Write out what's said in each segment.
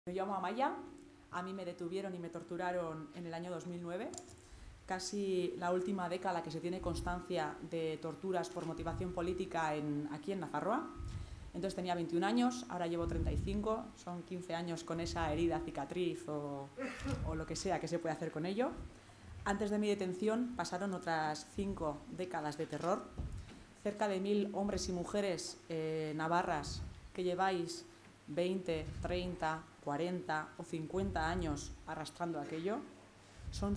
Me llamo Amaya, a mí me detuvieron y me torturaron en el año 2009, casi la última década que se tiene constancia de torturas por motivación política aquí en Nafarroa. Entonces tenía 21 años, ahora llevo 35, son 15 años con esa herida, cicatriz o lo que sea que se puede hacer con ello. Antes de mi detención pasaron otras 5 décadas de terror. Cerca de 1000 hombres y mujeres navarras que lleváis 20, 30, 40 o 50 años arrastrando aquello. Son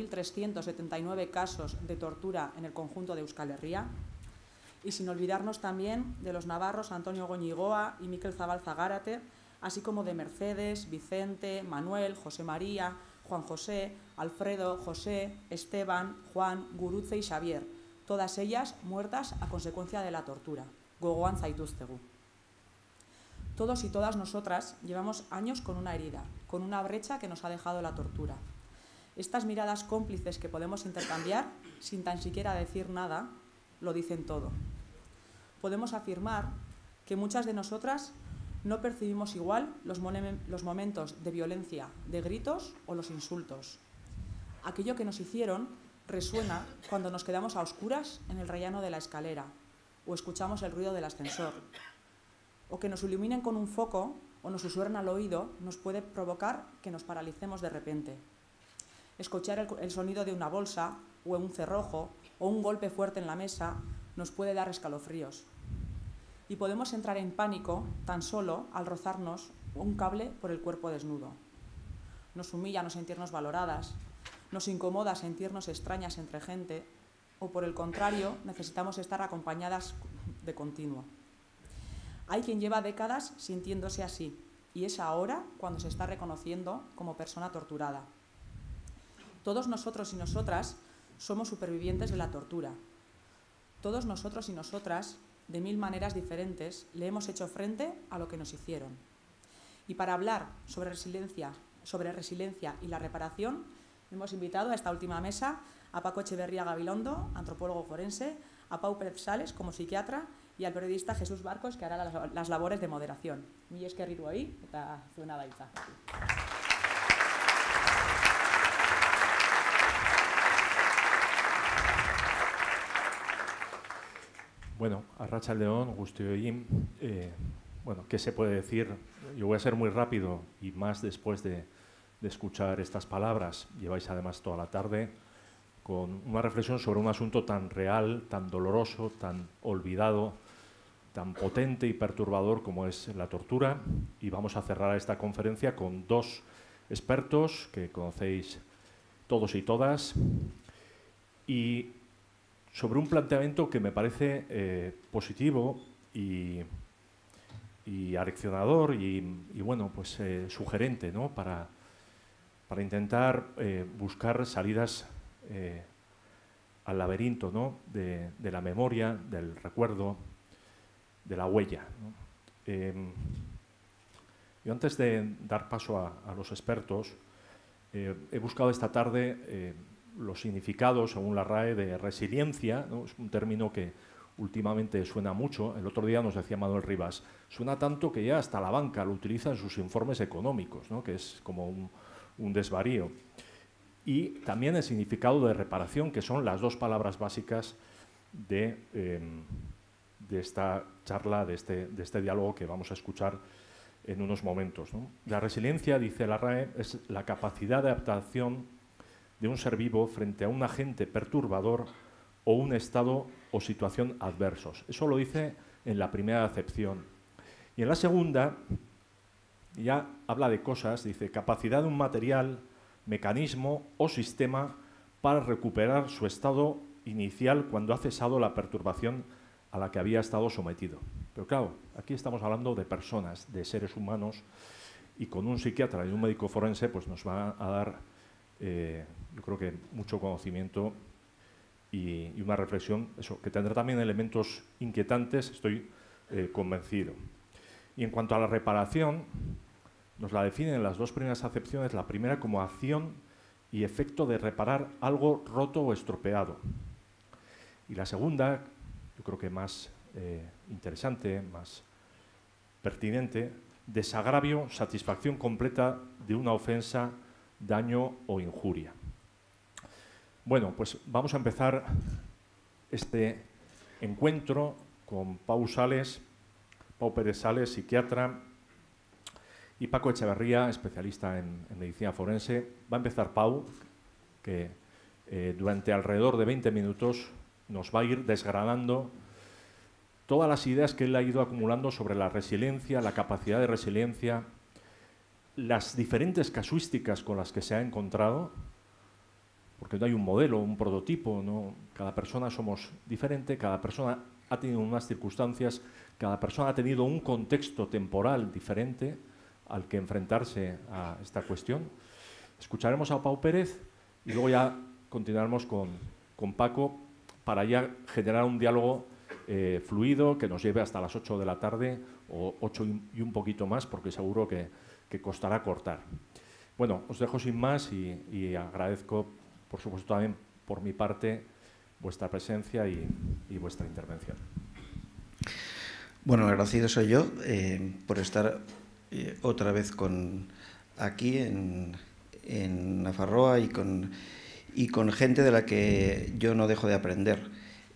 5.379 casos de tortura en el conjunto de Euskal Herria. Y sin olvidarnos también de los navarros Antonio Goñigoa y Mikel Zabalza Gárate, así como de Mercedes, Vicente, Manuel, José María, Juan José, Alfredo, José, Esteban, Juan, Gurutze y Xavier, todas ellas muertas a consecuencia de la tortura. Gogoan zaituztegu. Todos y todas nosotras llevamos años con una herida, con una brecha que nos ha dejado la tortura. Estas miradas cómplices que podemos intercambiar, sin tan siquiera decir nada, lo dicen todo. Podemos afirmar que muchas de nosotras no percibimos igual los momentos de violencia, de gritos o los insultos. Aquello que nos hicieron resuena cuando nos quedamos a oscuras en el rellano de la escalera o escuchamos el ruido del ascensor. O que nos iluminen con un foco o nos susurren al oído nos puede provocar que nos paralicemos de repente. Escuchar el sonido de una bolsa o un cerrojo o un golpe fuerte en la mesa nos puede dar escalofríos. Y podemos entrar en pánico tan solo al rozarnos un cable por el cuerpo desnudo. Nos humilla no sentirnos valoradas, nos incomoda sentirnos extrañas entre gente o, por el contrario, necesitamos estar acompañadas de continuo. Hay quien lleva décadas sintiéndose así y es ahora cuando se está reconociendo como persona torturada. Todos nosotros y nosotras somos supervivientes de la tortura. Todos nosotros y nosotras, de 1000 maneras diferentes, le hemos hecho frente a lo que nos hicieron. Y para hablar sobre resiliencia y la reparación, hemos invitado a esta última mesa a Paco Echeverría Gabilondo, antropólogo forense, a Pau Pérez Sales como psiquiatra y al periodista Jesús Barcos, que hará las labores de moderación. Mila esker hirioi eta zuena da hitza. Bueno, arratsaldeon guztioi. Bueno, ¿qué se puede decir? Yo voy a ser muy rápido y más después de escuchar estas palabras. Lleváis además toda la tarde con una reflexión sobre un asunto tan real, tan doloroso, tan olvidado, tan potente y perturbador como es la tortura. Y vamos a cerrar esta conferencia con 2 expertos que conocéis todos y todas y sobre un planteamiento que me parece positivo y aleccionador y bueno, pues sugerente, ¿no? para intentar buscar salidas al laberinto, ¿no? de la memoria, del recuerdo, de la huella, ¿no? Yo antes de dar paso a los expertos, he buscado esta tarde los significados, según la RAE, de resiliencia, ¿no? Es un término que últimamente suena mucho. El otro día nos decía Manuel Rivas, suena tanto que ya hasta la banca lo utiliza en sus informes económicos, ¿no? Que es como un desvarío. Y también el significado de reparación, que son las 2 palabras básicas de esta charla, de este diálogo que vamos a escuchar en unos momentos, ¿no? La resiliencia, dice la RAE, es la capacidad de adaptación de un ser vivo frente a un agente perturbador o un estado o situación adversos. Eso lo dice en la primera acepción. Y en la segunda ya habla de cosas, dice capacidad de un material, mecanismo o sistema para recuperar su estado inicial cuando ha cesado la perturbación a la que había estado sometido. Pero claro, aquí estamos hablando de personas, de seres humanos, y con un psiquiatra y un médico forense pues nos va a dar, yo creo que mucho conocimiento y una reflexión, eso, que tendrá también elementos inquietantes, estoy convencido. Y en cuanto a la reparación, nos la definen en las 2 primeras acepciones, la primera como acción y efecto de reparar algo roto o estropeado. Y la segunda, yo creo que más interesante, más pertinente, desagravio, satisfacción completa de una ofensa, daño o injuria. Bueno, pues vamos a empezar este encuentro con Pau Pérez Sales, psiquiatra, y Paco Echeverría, especialista en medicina forense. Va a empezar Pau, que durante alrededor de 20 minutos nos va a ir desgranando todas las ideas que él ha ido acumulando sobre la resiliencia, la capacidad de resiliencia, las diferentes casuísticas con las que se ha encontrado, porque no hay un modelo, un prototipo, ¿no? Cada persona somos diferente, cada persona ha tenido unas circunstancias, cada persona ha tenido un contexto temporal diferente al que enfrentarse a esta cuestión. Escucharemos a Pau Pérez y luego ya continuaremos con Paco para ya generar un diálogo fluido que nos lleve hasta las 8 de la tarde o 8 y un poquito más, porque seguro que costará cortar. Bueno, os dejo sin más y agradezco, por supuesto, también por mi parte, vuestra presencia y vuestra intervención. Bueno, agradecido soy yo por estar otra vez aquí en Nafarroa y con gente de la que yo no dejo de aprender.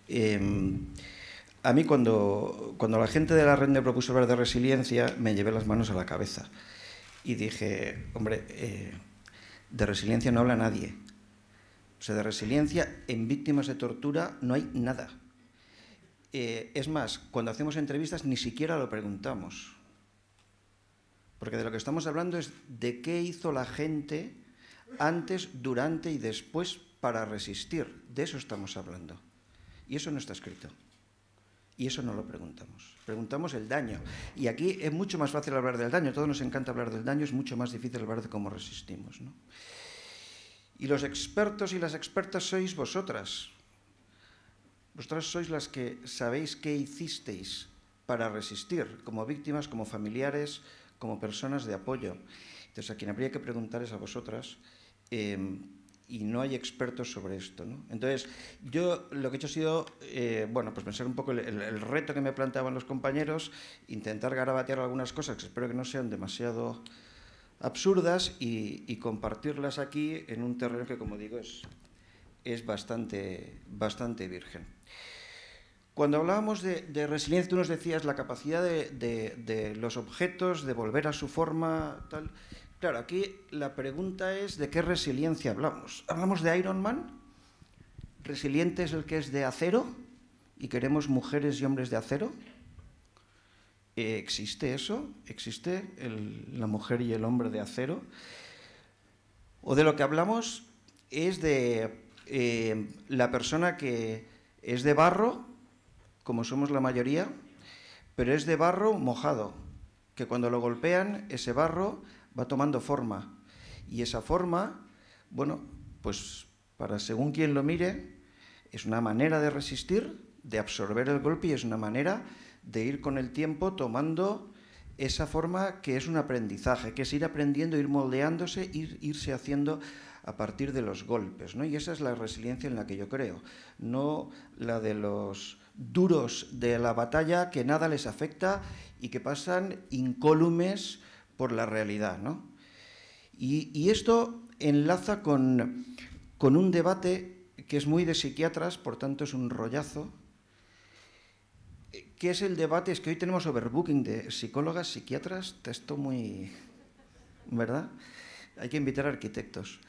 A mí cuando la gente de la red me propuso hablar de resiliencia, me llevé las manos a la cabeza y dije, hombre, de resiliencia no habla nadie. O sea, de resiliencia en víctimas de tortura no hay nada. Es más, cuando hacemos entrevistas ni siquiera lo preguntamos. Porque de lo que estamos hablando es de qué hizo la gente antes, durante y después para resistir. De eso estamos hablando. Y eso no está escrito. Y eso no lo preguntamos. Preguntamos el daño. Y aquí es mucho más fácil hablar del daño. A todos nos encanta hablar del daño. Es mucho más difícil hablar de cómo resistimos, ¿no? Y los expertos y las expertas sois vosotras. Vosotras sois las que sabéis qué hicisteis para resistir, como víctimas, como familiares, como personas de apoyo. Entonces, a quien habría que preguntar es a vosotras, y no hay expertos sobre esto, ¿no? Entonces, yo lo que he hecho ha sido, bueno, pues pensar un poco el reto que me planteaban los compañeros, intentar garabatear algunas cosas que espero que no sean demasiado absurdas y compartirlas aquí en un terreno que, como digo, es bastante virgen. Cuando hablábamos de resiliencia, tú nos decías la capacidad de los objetos de volver a su forma, tal. Claro, aquí la pregunta es ¿de qué resiliencia hablamos? ¿Hablamos de Iron Man? ¿Resiliente es el que es de acero y queremos mujeres y hombres de acero? ¿Existe eso? ¿Existe la mujer y el hombre de acero? ¿O de lo que hablamos es de la persona que es de barro, como somos la mayoría, pero es de barro mojado, que cuando lo golpean, ese barro va tomando forma. Y esa forma, bueno, pues para según quien lo mire, es una manera de resistir, de absorber el golpe, y es una manera de ir con el tiempo tomando esa forma que es un aprendizaje, que es ir aprendiendo, ir moldeándose, irse haciendo a partir de los golpes, ¿no? Y esa es la resiliencia en la que yo creo, no la de los duros de la batalla que nada les afecta y que pasan incólumes por la realidad, ¿no? Y esto enlaza con un debate que es muy de psiquiatras, por tanto es un rollazo, que es el debate, es que hoy tenemos overbooking de psicólogas, psiquiatras, texto muy... ¿verdad? Hay que invitar a arquitectos.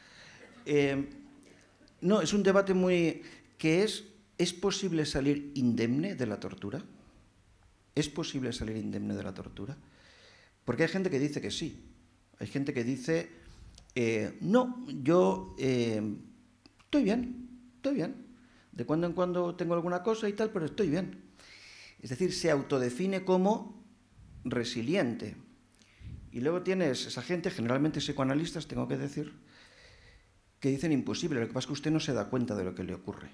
No, es un debate muy... que ¿es posible salir indemne de la tortura? ¿Es posible salir indemne de la tortura? Porque hay gente que dice que sí. Hay gente que dice, no, yo estoy bien. De cuando en cuando tengo alguna cosa y tal, pero estoy bien. Es decir, se autodefine como resiliente. Y luego tienes esa gente, generalmente psicoanalistas, tengo que decir, que dicen imposible. Lo que pasa es que usted no se da cuenta de lo que le ocurre.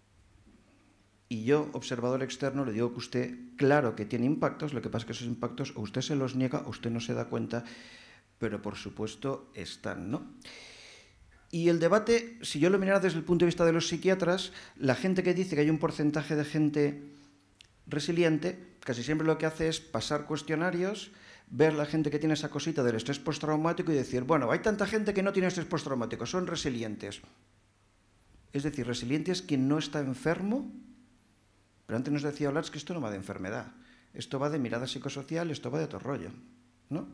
Y yo, observador externo, le digo que usted, claro que tiene impactos, lo que pasa es que esos impactos o usted se los niega o usted no se da cuenta, pero por supuesto están, ¿no? Y el debate, si yo lo mirara desde el punto de vista de los psiquiatras, la gente que dice que hay un porcentaje de gente resiliente, casi siempre lo que hace es pasar cuestionarios, ver la gente que tiene esa cosita del estrés postraumático y decir, bueno, hay tanta gente que no tiene estrés postraumático, son resilientes. Es decir, resiliente es quien no está enfermo, pero antes nos decía Olatz que esto no va de enfermedad, esto va de mirada psicosocial, esto va de otro rollo, ¿no?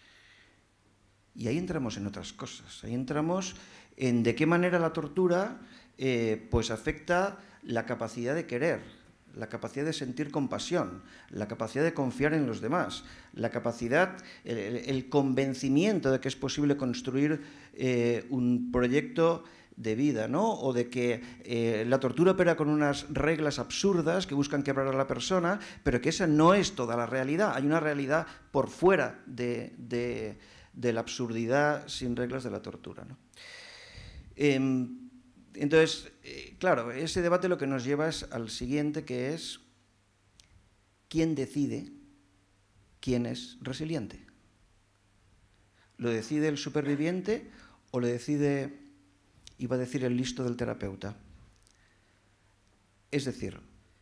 Y ahí entramos en otras cosas, ahí entramos en de qué manera la tortura pues afecta la capacidad de querer, la capacidad de sentir compasión, la capacidad de confiar en los demás, la capacidad, el convencimiento de que es posible construir un proyecto de vida, ¿no? O de que la tortura opera con unas reglas absurdas que buscan quebrar a la persona, pero que esa no es toda la realidad. Hay una realidad por fuera de la absurdidad sin reglas de la tortura, ¿no? Entonces, claro, ese debate lo que nos lleva es al siguiente, que es ¿quién decide quién es resiliente? ¿Lo decide el superviviente o lo decide, iba a decir, el listo del terapeuta? Es decir,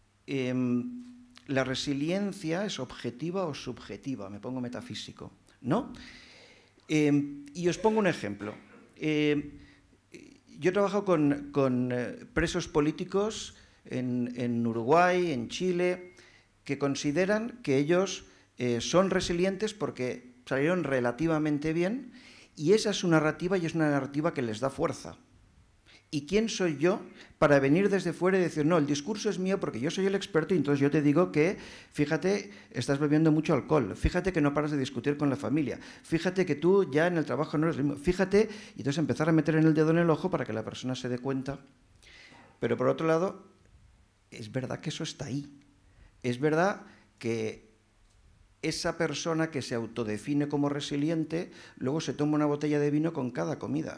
la resiliencia es objetiva o subjetiva, me pongo metafísico, ¿no? Y os pongo un ejemplo. Yo he trabajado con presos políticos en Uruguay, en Chile, que consideran que ellos son resilientes porque salieron relativamente bien, y esa es su narrativa y es una narrativa que les da fuerza. ¿Y quién soy yo para venir desde fuera y decir, no, el discurso es mío porque yo soy el experto y entonces yo te digo que, fíjate, estás bebiendo mucho alcohol, fíjate que no paras de discutir con la familia, fíjate que tú ya en el trabajo no eres el mismo, fíjate, y entonces empezar a meter en el dedo en el ojo para que la persona se dé cuenta. Pero por otro lado, es verdad que eso está ahí. Es verdad que esa persona que se autodefine como resiliente, luego se toma una botella de vino con cada comida.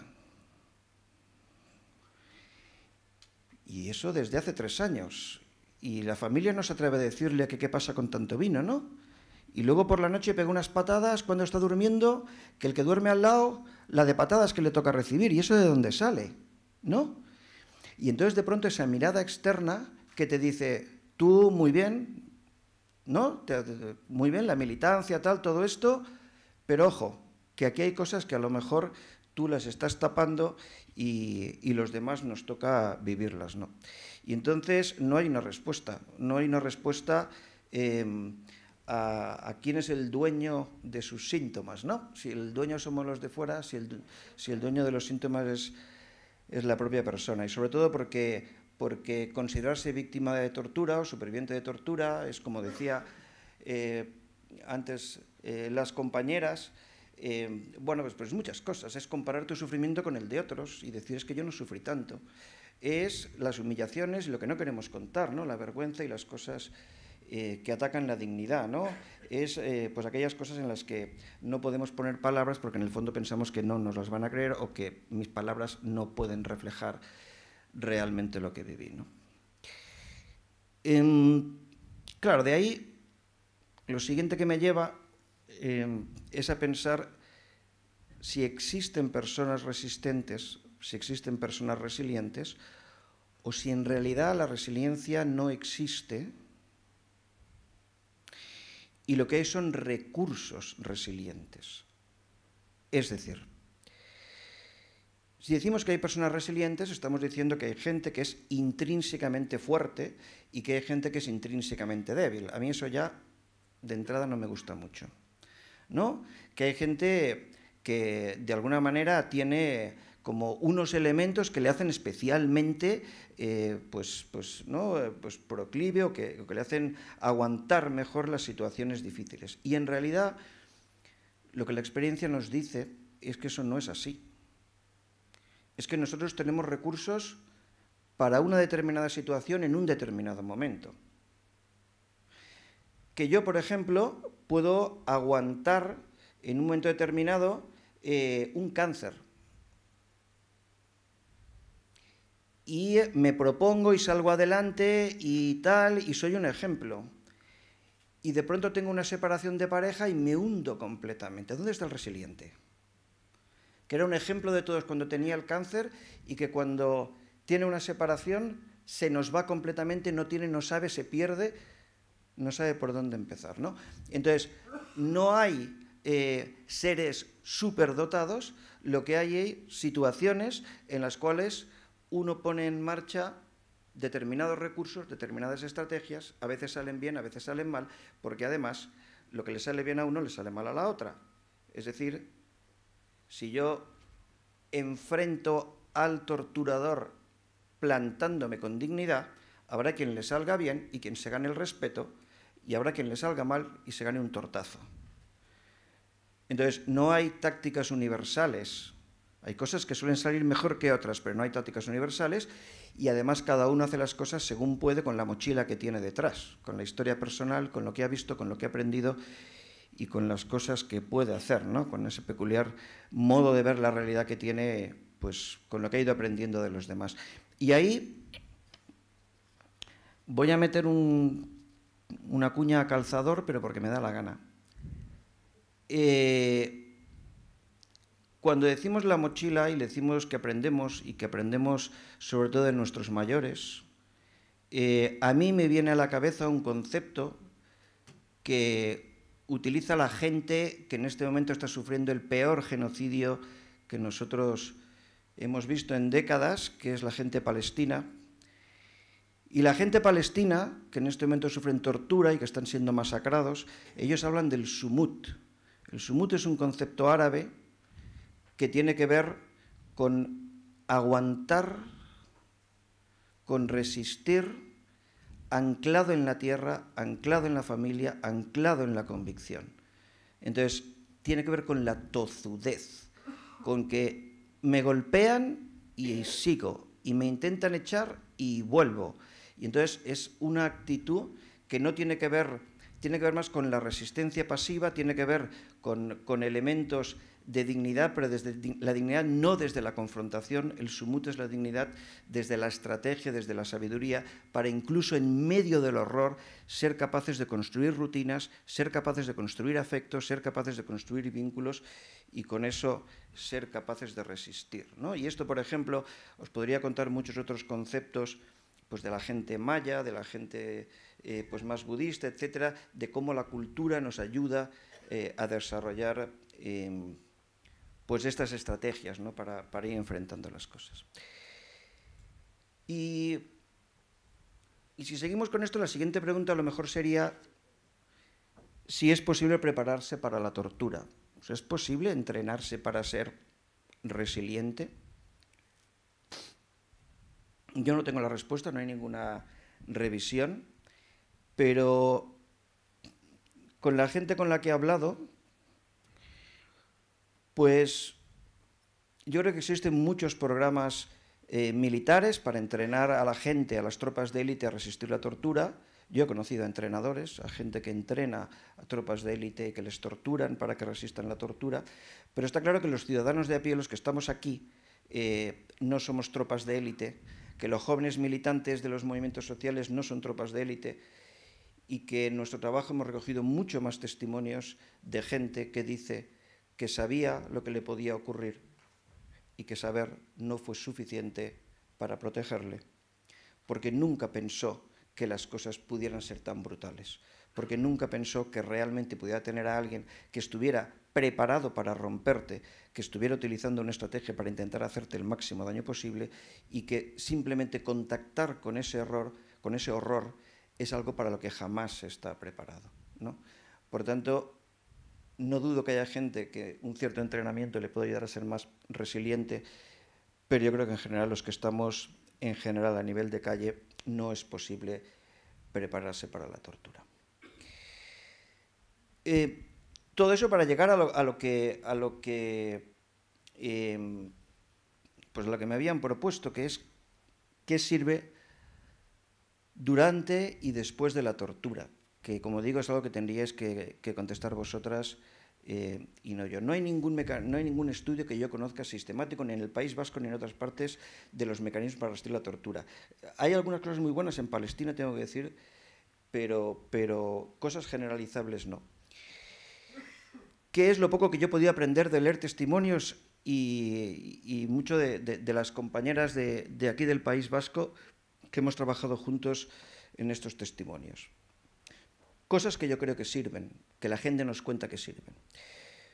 Y eso desde hace 3 años. Y la familia no se atreve a decirle que qué pasa con tanto vino, ¿no? Y luego por la noche pega unas patadas cuando está durmiendo, que el que duerme al lado, la de patadas que le toca recibir. ¿Y eso de dónde sale? ¿No? Y entonces de pronto esa mirada externa que te dice, tú muy bien, ¿no? Muy bien, la militancia, tal, todo esto, pero ojo, que aquí hay cosas que a lo mejor tú las estás tapando y los demás nos toca vivirlas, ¿no? Y entonces no hay una respuesta, no hay una respuesta a quién es el dueño de sus síntomas, ¿no? Si el dueño somos los de fuera, si el dueño de los síntomas es la propia persona, y sobre todo porque considerarse víctima de tortura o superviviente de tortura es, como decía antes las compañeras, bueno, pues muchas cosas. Es comparar tu sufrimiento con el de otros y decir, es que yo no sufrí tanto. Es las humillaciones y lo que no queremos contar, ¿no? La vergüenza y las cosas que atacan la dignidad, ¿no? Es pues aquellas cosas en las que no podemos poner palabras porque en el fondo pensamos que no nos las van a creer o que mis palabras no pueden reflejar realmente lo que viví, ¿no? Claro, de ahí lo siguiente que me lleva es a pensar si existen personas resistentes, si existen personas resilientes, o si en realidad la resiliencia no existe y lo que hay son recursos resilientes. Es decir, si decimos que hay personas resilientes, estamos diciendo que hay gente que es intrínsecamente fuerte y que hay gente que es intrínsecamente débil. A mí eso ya de entrada no me gusta mucho, ¿no? Que hay gente que de alguna manera tiene como unos elementos que le hacen especialmente pues proclive o que le hacen aguantar mejor las situaciones difíciles. Y en realidad lo que la experiencia nos dice es que eso no es así. Es que nosotros tenemos recursos para una determinada situación en un determinado momento. Que yo, por ejemplo, puedo aguantar en un momento determinado un cáncer. Y me propongo y salgo adelante y tal, y soy un ejemplo. Y de pronto tengo una separación de pareja y me hundo completamente. ¿Dónde está el resiliente? Que era un ejemplo de todos cuando tenía el cáncer y que cuando tiene una separación se nos va completamente, no sabe, se pierde, no sabe por dónde empezar, ¿no? Entonces, no hay seres superdotados, lo que hay situaciones en las cuales uno pone en marcha determinados recursos, determinadas estrategias, a veces salen bien, a veces salen mal, porque además lo que le sale bien a uno le sale mal a la otra. Es decir, si yo enfrento al torturador plantándome con dignidad, habrá quien le salga bien y quien se gane el respeto, y habrá quien le salga mal y se gane un tortazo. Entonces, no hay tácticas universales. Hay cosas que suelen salir mejor que otras, pero no hay tácticas universales, y además cada uno hace las cosas según puede con la mochila que tiene detrás, con la historia personal, con lo que ha visto, con lo que ha aprendido y con las cosas que puede hacer, ¿no? Con ese peculiar modo de ver la realidad que tiene, pues con lo que ha ido aprendiendo de los demás. Y ahí voy a meter una cuña a calzador, pero porque me da la gana. Cuando decimos la mochila y decimos que aprendemos, y que aprendemos sobre todo de nuestros mayores, a mí me viene a la cabeza un concepto que utiliza la gente que en este momento está sufriendo el peor genocidio que nosotros hemos visto en décadas, que es la gente palestina. Y la gente palestina, que en este momento sufren tortura y que están siendo masacrados, ellos hablan del sumut. El sumut es un concepto árabe que tiene que ver con aguantar, con resistir, anclado en la tierra, anclado en la familia, anclado en la convicción. Entonces, tiene que ver con la tozudez, con que me golpean y sigo, y me intentan echar y vuelvo. Y entonces es una actitud que no tiene que ver más con la resistencia pasiva, tiene que ver con elementos de dignidad, pero desde la dignidad no desde la confrontación. El sumut es la dignidad desde la estrategia, desde la sabiduría, para incluso en medio del horror ser capaces de construir rutinas, ser capaces de construir afectos, ser capaces de construir vínculos y con eso ser capaces de resistir, ¿no? Y esto, por ejemplo, os podría contar muchos otros conceptos, pues de la gente maya, de la gente pues más budista, etcétera, de cómo la cultura nos ayuda a desarrollar pues estas estrategias, ¿no? para ir enfrentando las cosas. Y si seguimos con esto, la siguiente pregunta a lo mejor sería si es posible prepararse para la tortura. O sea, ¿es posible entrenarse para ser resiliente? Yo no tengo la respuesta, no hay ninguna revisión, pero con la gente con la que he hablado, pues yo creo que existen muchos programas militares para entrenar a la gente, a las tropas de élite a resistir la tortura. Yo he conocido a entrenadores, a gente que entrena a tropas de élite que les torturan para que resistan la tortura, pero está claro que los ciudadanos de a pie, los que estamos aquí, no somos tropas de élite, que los jóvenes militantes de los movimientos sociales no son tropas de élite y que en nuestro trabajo hemos recogido mucho más testimonios de gente que dice que sabía lo que le podía ocurrir y que saber no fue suficiente para protegerle, porque nunca pensó que las cosas pudieran ser tan brutales, porque nunca pensó que realmente pudiera tener a alguien que estuviera preparado para romperte, que estuviera utilizando una estrategia para intentar hacerte el máximo daño posible y que simplemente contactar con ese horror, es algo para lo que jamás se está preparado, ¿no? Por tanto, no dudo que haya gente que un cierto entrenamiento le pueda ayudar a ser más resiliente, pero yo creo que en general los que estamos en general a nivel de calle no es posible prepararse para la tortura. Todo eso para llegar a lo que me habían propuesto, que es qué sirve durante y después de la tortura, que como digo es algo que tendríais que contestar vosotras y no yo. No hay ningún estudio que yo conozca sistemático ni en el País Vasco ni en otras partes de los mecanismos para resistir la tortura. Hay algunas cosas muy buenas en Palestina, tengo que decir, pero cosas generalizables no. ¿Qué es lo poco que yo podía aprender de leer testimonios y mucho de las compañeras de aquí del País Vasco que hemos trabajado juntos en estos testimonios? Cosas que yo creo que sirven, que la gente nos cuenta que sirven.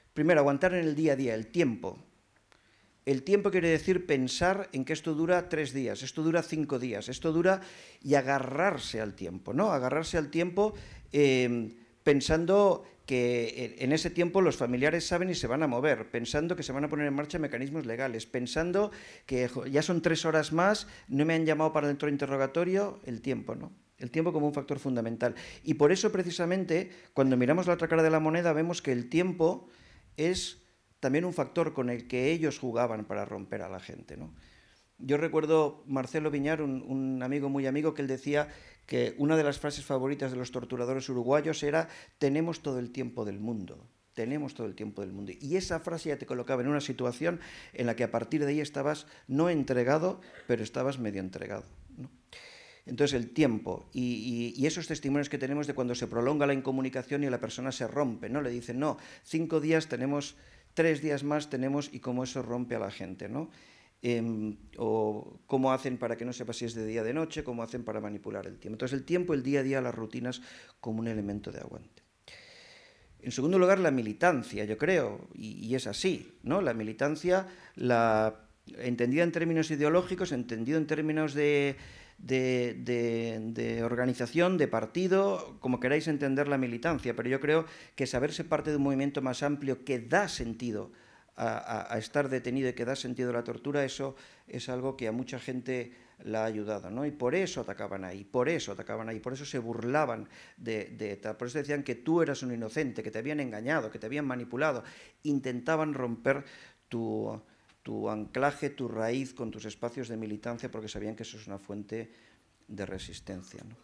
Primero, aguantar en el día a día, el tiempo. El tiempo quiere decir pensar en que esto dura 3 días, esto dura 5 días, esto dura, y agarrarse al tiempo, ¿no? Agarrarse al tiempo pensando que en ese tiempo los familiares saben y se van a mover, pensando que se van a poner en marcha mecanismos legales, pensando que ya son 3 horas más, no me han llamado para dentro del interrogatorio, el tiempo, ¿no? El tiempo como un factor fundamental. Y por eso, precisamente, cuando miramos la otra cara de la moneda, vemos que el tiempo es también un factor con el que ellos jugaban para romper a la gente, ¿no? Yo recuerdo Marcelo Viñar, un amigo muy amigo, que él decía que una de las frases favoritas de los torturadores uruguayos era: tenemos todo el tiempo del mundo, tenemos todo el tiempo del mundo. Y esa frase ya te colocaba en una situación en la que a partir de ahí estabas no entregado, pero estabas medio entregado, ¿no? Entonces el tiempo y esos testimonios que tenemos de cuando se prolonga la incomunicación y la persona se rompe, ¿no? Le dicen, no, 5 días tenemos, 3 días más tenemos, y cómo eso rompe a la gente, ¿no? O cómo hacen para que no sepa si es de día o de noche, cómo hacen para manipular el tiempo. Entonces el tiempo, el día a día, las rutinas como un elemento de aguante. En segundo lugar, la militancia, yo creo, y es así, ¿no? La militancia, entendida en términos ideológicos, entendido en términos de organización, de partido, como queráis entender la militancia, pero yo creo que saberse parte de un movimiento más amplio que da sentido a estar detenido y que da sentido a la tortura, eso es algo que a mucha gente la ha ayudado, ¿no? Y por eso atacaban ahí, por eso se burlaban por eso decían que tú eras un inocente, que te habían engañado, que te habían manipulado, intentaban romper tu anclaje, tu raíz con tus espacios de militancia, porque sabían que eso es una fuente de resistencia, ¿no?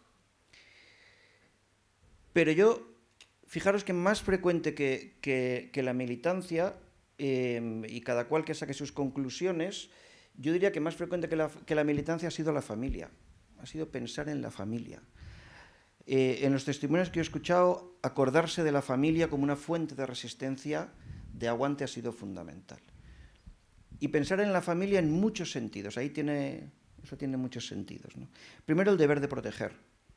Pero fijaros que más frecuente que la militancia, y cada cual que saque sus conclusiones, yo diría que más frecuente que la militancia ha sido la familia, ha sido pensar en la familia. En los testimonios que he escuchado, acordarse de la familia como una fuente de resistencia, de aguante, ha sido fundamental. Y pensar en la familia en muchos sentidos, eso tiene muchos sentidos, ¿no? Primero, el deber de proteger.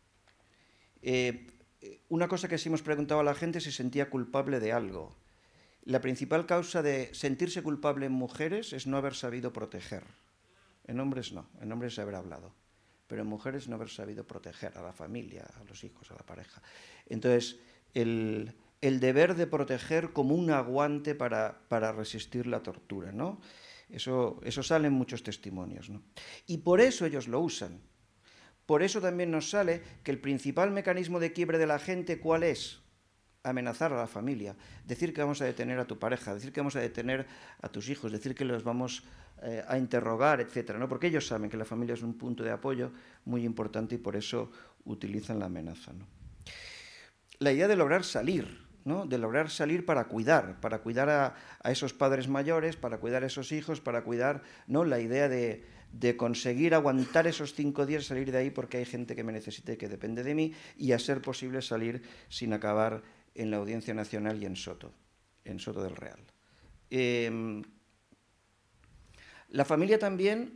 Una cosa que sí hemos preguntado a la gente es si sentía culpable de algo. La principal causa de sentirse culpable en mujeres es no haber sabido proteger. En hombres no, en hombres haber hablado, pero en mujeres no haber sabido proteger a la familia, a los hijos, a la pareja. Entonces, el deber de proteger como un aguante para resistir la tortura, ¿no? Eso sale en muchos testimonios, ¿no? Y por eso ellos lo usan. Por eso también nos sale que el principal mecanismo de quiebre de la gente, ¿cuál es? Amenazar a la familia, decir que vamos a detener a tu pareja, decir que vamos a detener a tus hijos, decir que los vamos a interrogar, etcétera, ¿no? Porque ellos saben que la familia es un punto de apoyo muy importante y por eso utilizan la amenaza, ¿no? La idea de lograr salir, ¿no? De lograr salir para cuidar a esos padres mayores, para cuidar a esos hijos, para cuidar, ¿no? La idea de conseguir aguantar esos 5 días, salir de ahí porque hay gente que me necesita y que depende de mí, y a ser posible salir sin acabar en la Audiencia Nacional y en Soto del Real. La familia también,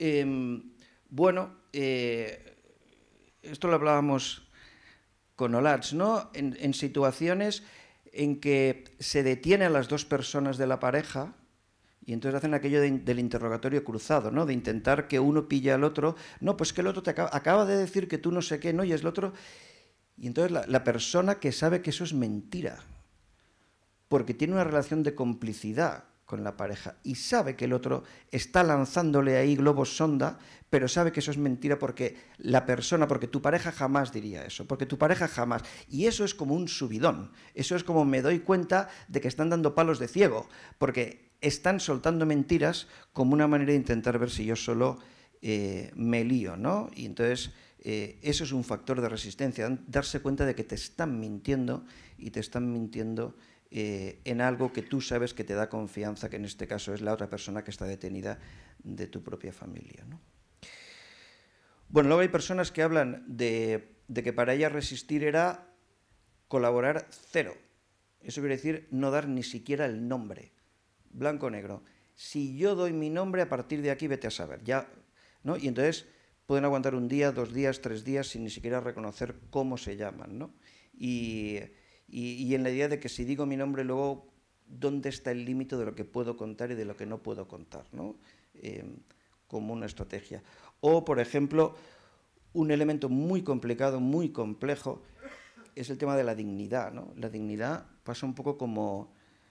esto lo hablábamos con Olats, ¿no? En situaciones en que se detiene a las 2 personas de la pareja y entonces hacen aquello del interrogatorio cruzado, ¿no? De intentar que uno pille al otro. No, pues que el otro te acaba de decir que tú no sé qué, ¿no? Y es el otro. Y entonces la persona que sabe que eso es mentira, porque tiene una relación de complicidad con la pareja y sabe que el otro está lanzándole ahí globos sonda, pero sabe que eso es mentira porque tu pareja jamás diría eso, porque tu pareja jamás. Y eso es como un subidón, eso es como me doy cuenta de que están dando palos de ciego, porque están soltando mentiras como una manera de intentar ver si yo solo me lío, ¿no? Y entonces eso es un factor de resistencia, darse cuenta de que te están mintiendo y te están mintiendo en algo que tú sabes que te da confianza, que en este caso es la otra persona que está detenida de tu propia familia, ¿no? Bueno, luego hay personas que hablan de que para ellas resistir era colaborar cero. Eso quiere decir no dar ni siquiera el nombre, blanco o negro. Si yo doy mi nombre, a partir de aquí vete a saber, ya, ¿no? Y entonces pueden aguantar 1 día, 2 días, 3 días sin ni siquiera reconocer cómo se llaman, ¿no? Y en la idea de que si digo mi nombre luego dónde está el límite de lo que puedo contar y de lo que no puedo contar, ¿no? Como una estrategia. O, por ejemplo, un elemento muy complicado, muy complejo, es el tema de la dignidad, ¿no? La dignidad pasa un poco como...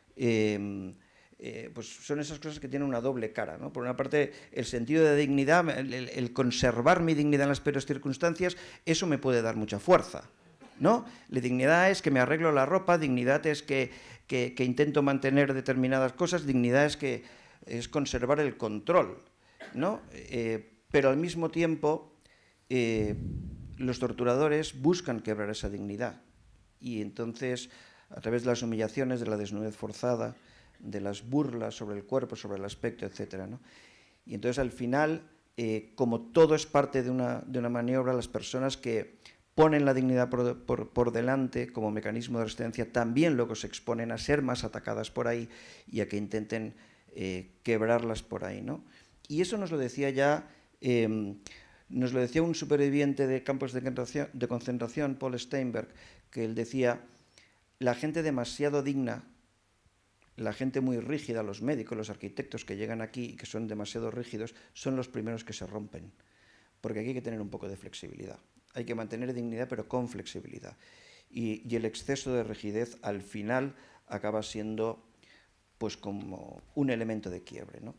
pues son esas cosas que tienen una doble cara, ¿no? Por una parte, el sentido de dignidad, el conservar mi dignidad en las peores circunstancias, eso me puede dar mucha fuerza, ¿no? La dignidad es que me arreglo la ropa, dignidad es que intento mantener determinadas cosas, dignidad es conservar el control, ¿no? Pero al mismo tiempo, los torturadores buscan quebrar esa dignidad. Y entonces, a través de las humillaciones, de la desnudez forzada, de las burlas sobre el cuerpo, sobre el aspecto, etc., ¿no? Y entonces, al final, como todo es parte de una maniobra, las personas que ponen la dignidad por delante como mecanismo de resistencia también luego se exponen a ser más atacadas por ahí y a que intenten quebrarlas por ahí, ¿no? Y eso nos lo decía ya... nos lo decía un superviviente de campos de concentración, Paul Steinberg, que él decía, la gente demasiado digna, la gente muy rígida, los médicos, los arquitectos que llegan aquí y que son demasiado rígidos, son los primeros que se rompen, porque aquí hay que tener un poco de flexibilidad. Hay que mantener dignidad, pero con flexibilidad. Y el exceso de rigidez, al final, acaba siendo pues como un elemento de quiebre, ¿no?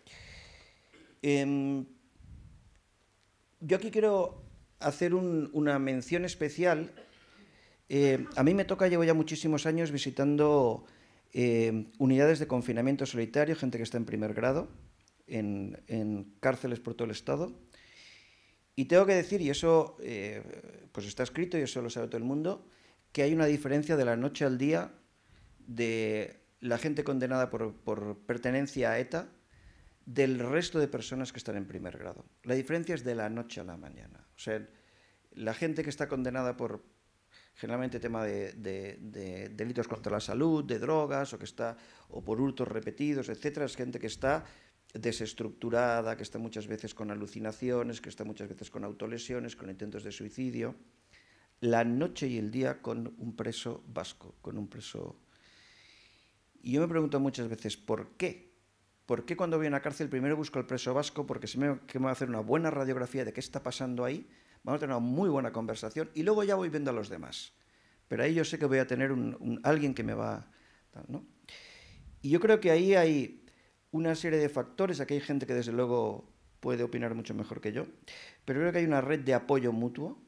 Yo aquí quiero hacer una mención especial. A mí me toca, llevo ya muchísimos años visitando unidades de confinamiento solitario, gente que está en primer grado, en cárceles por todo el Estado. Y tengo que decir, y eso pues está escrito y eso lo sabe todo el mundo, que hay una diferencia de la noche al día de la gente condenada por pertenencia a ETA del resto de personas que están en primer grado. La diferencia es de la noche a la mañana. O sea, la gente que está condenada por, generalmente, tema de delitos contra la salud, de drogas, o por hurtos repetidos, etcétera, es gente que está desestructurada, que está muchas veces con alucinaciones, que está muchas veces con autolesiones, con intentos de suicidio. La noche y el día con un preso vasco, con un preso... Y yo me pregunto muchas veces, ¿por qué? ¿Por qué cuando voy a una cárcel primero busco al preso vasco? Porque si me va a hacer una buena radiografía de qué está pasando ahí, vamos a tener una muy buena conversación y luego ya voy viendo a los demás. Pero ahí yo sé que voy a tener alguien que me va... ¿no? Y yo creo que ahí hay una serie de factores, aquí hay gente que desde luego puede opinar mucho mejor que yo, pero creo que hay una red de apoyo mutuo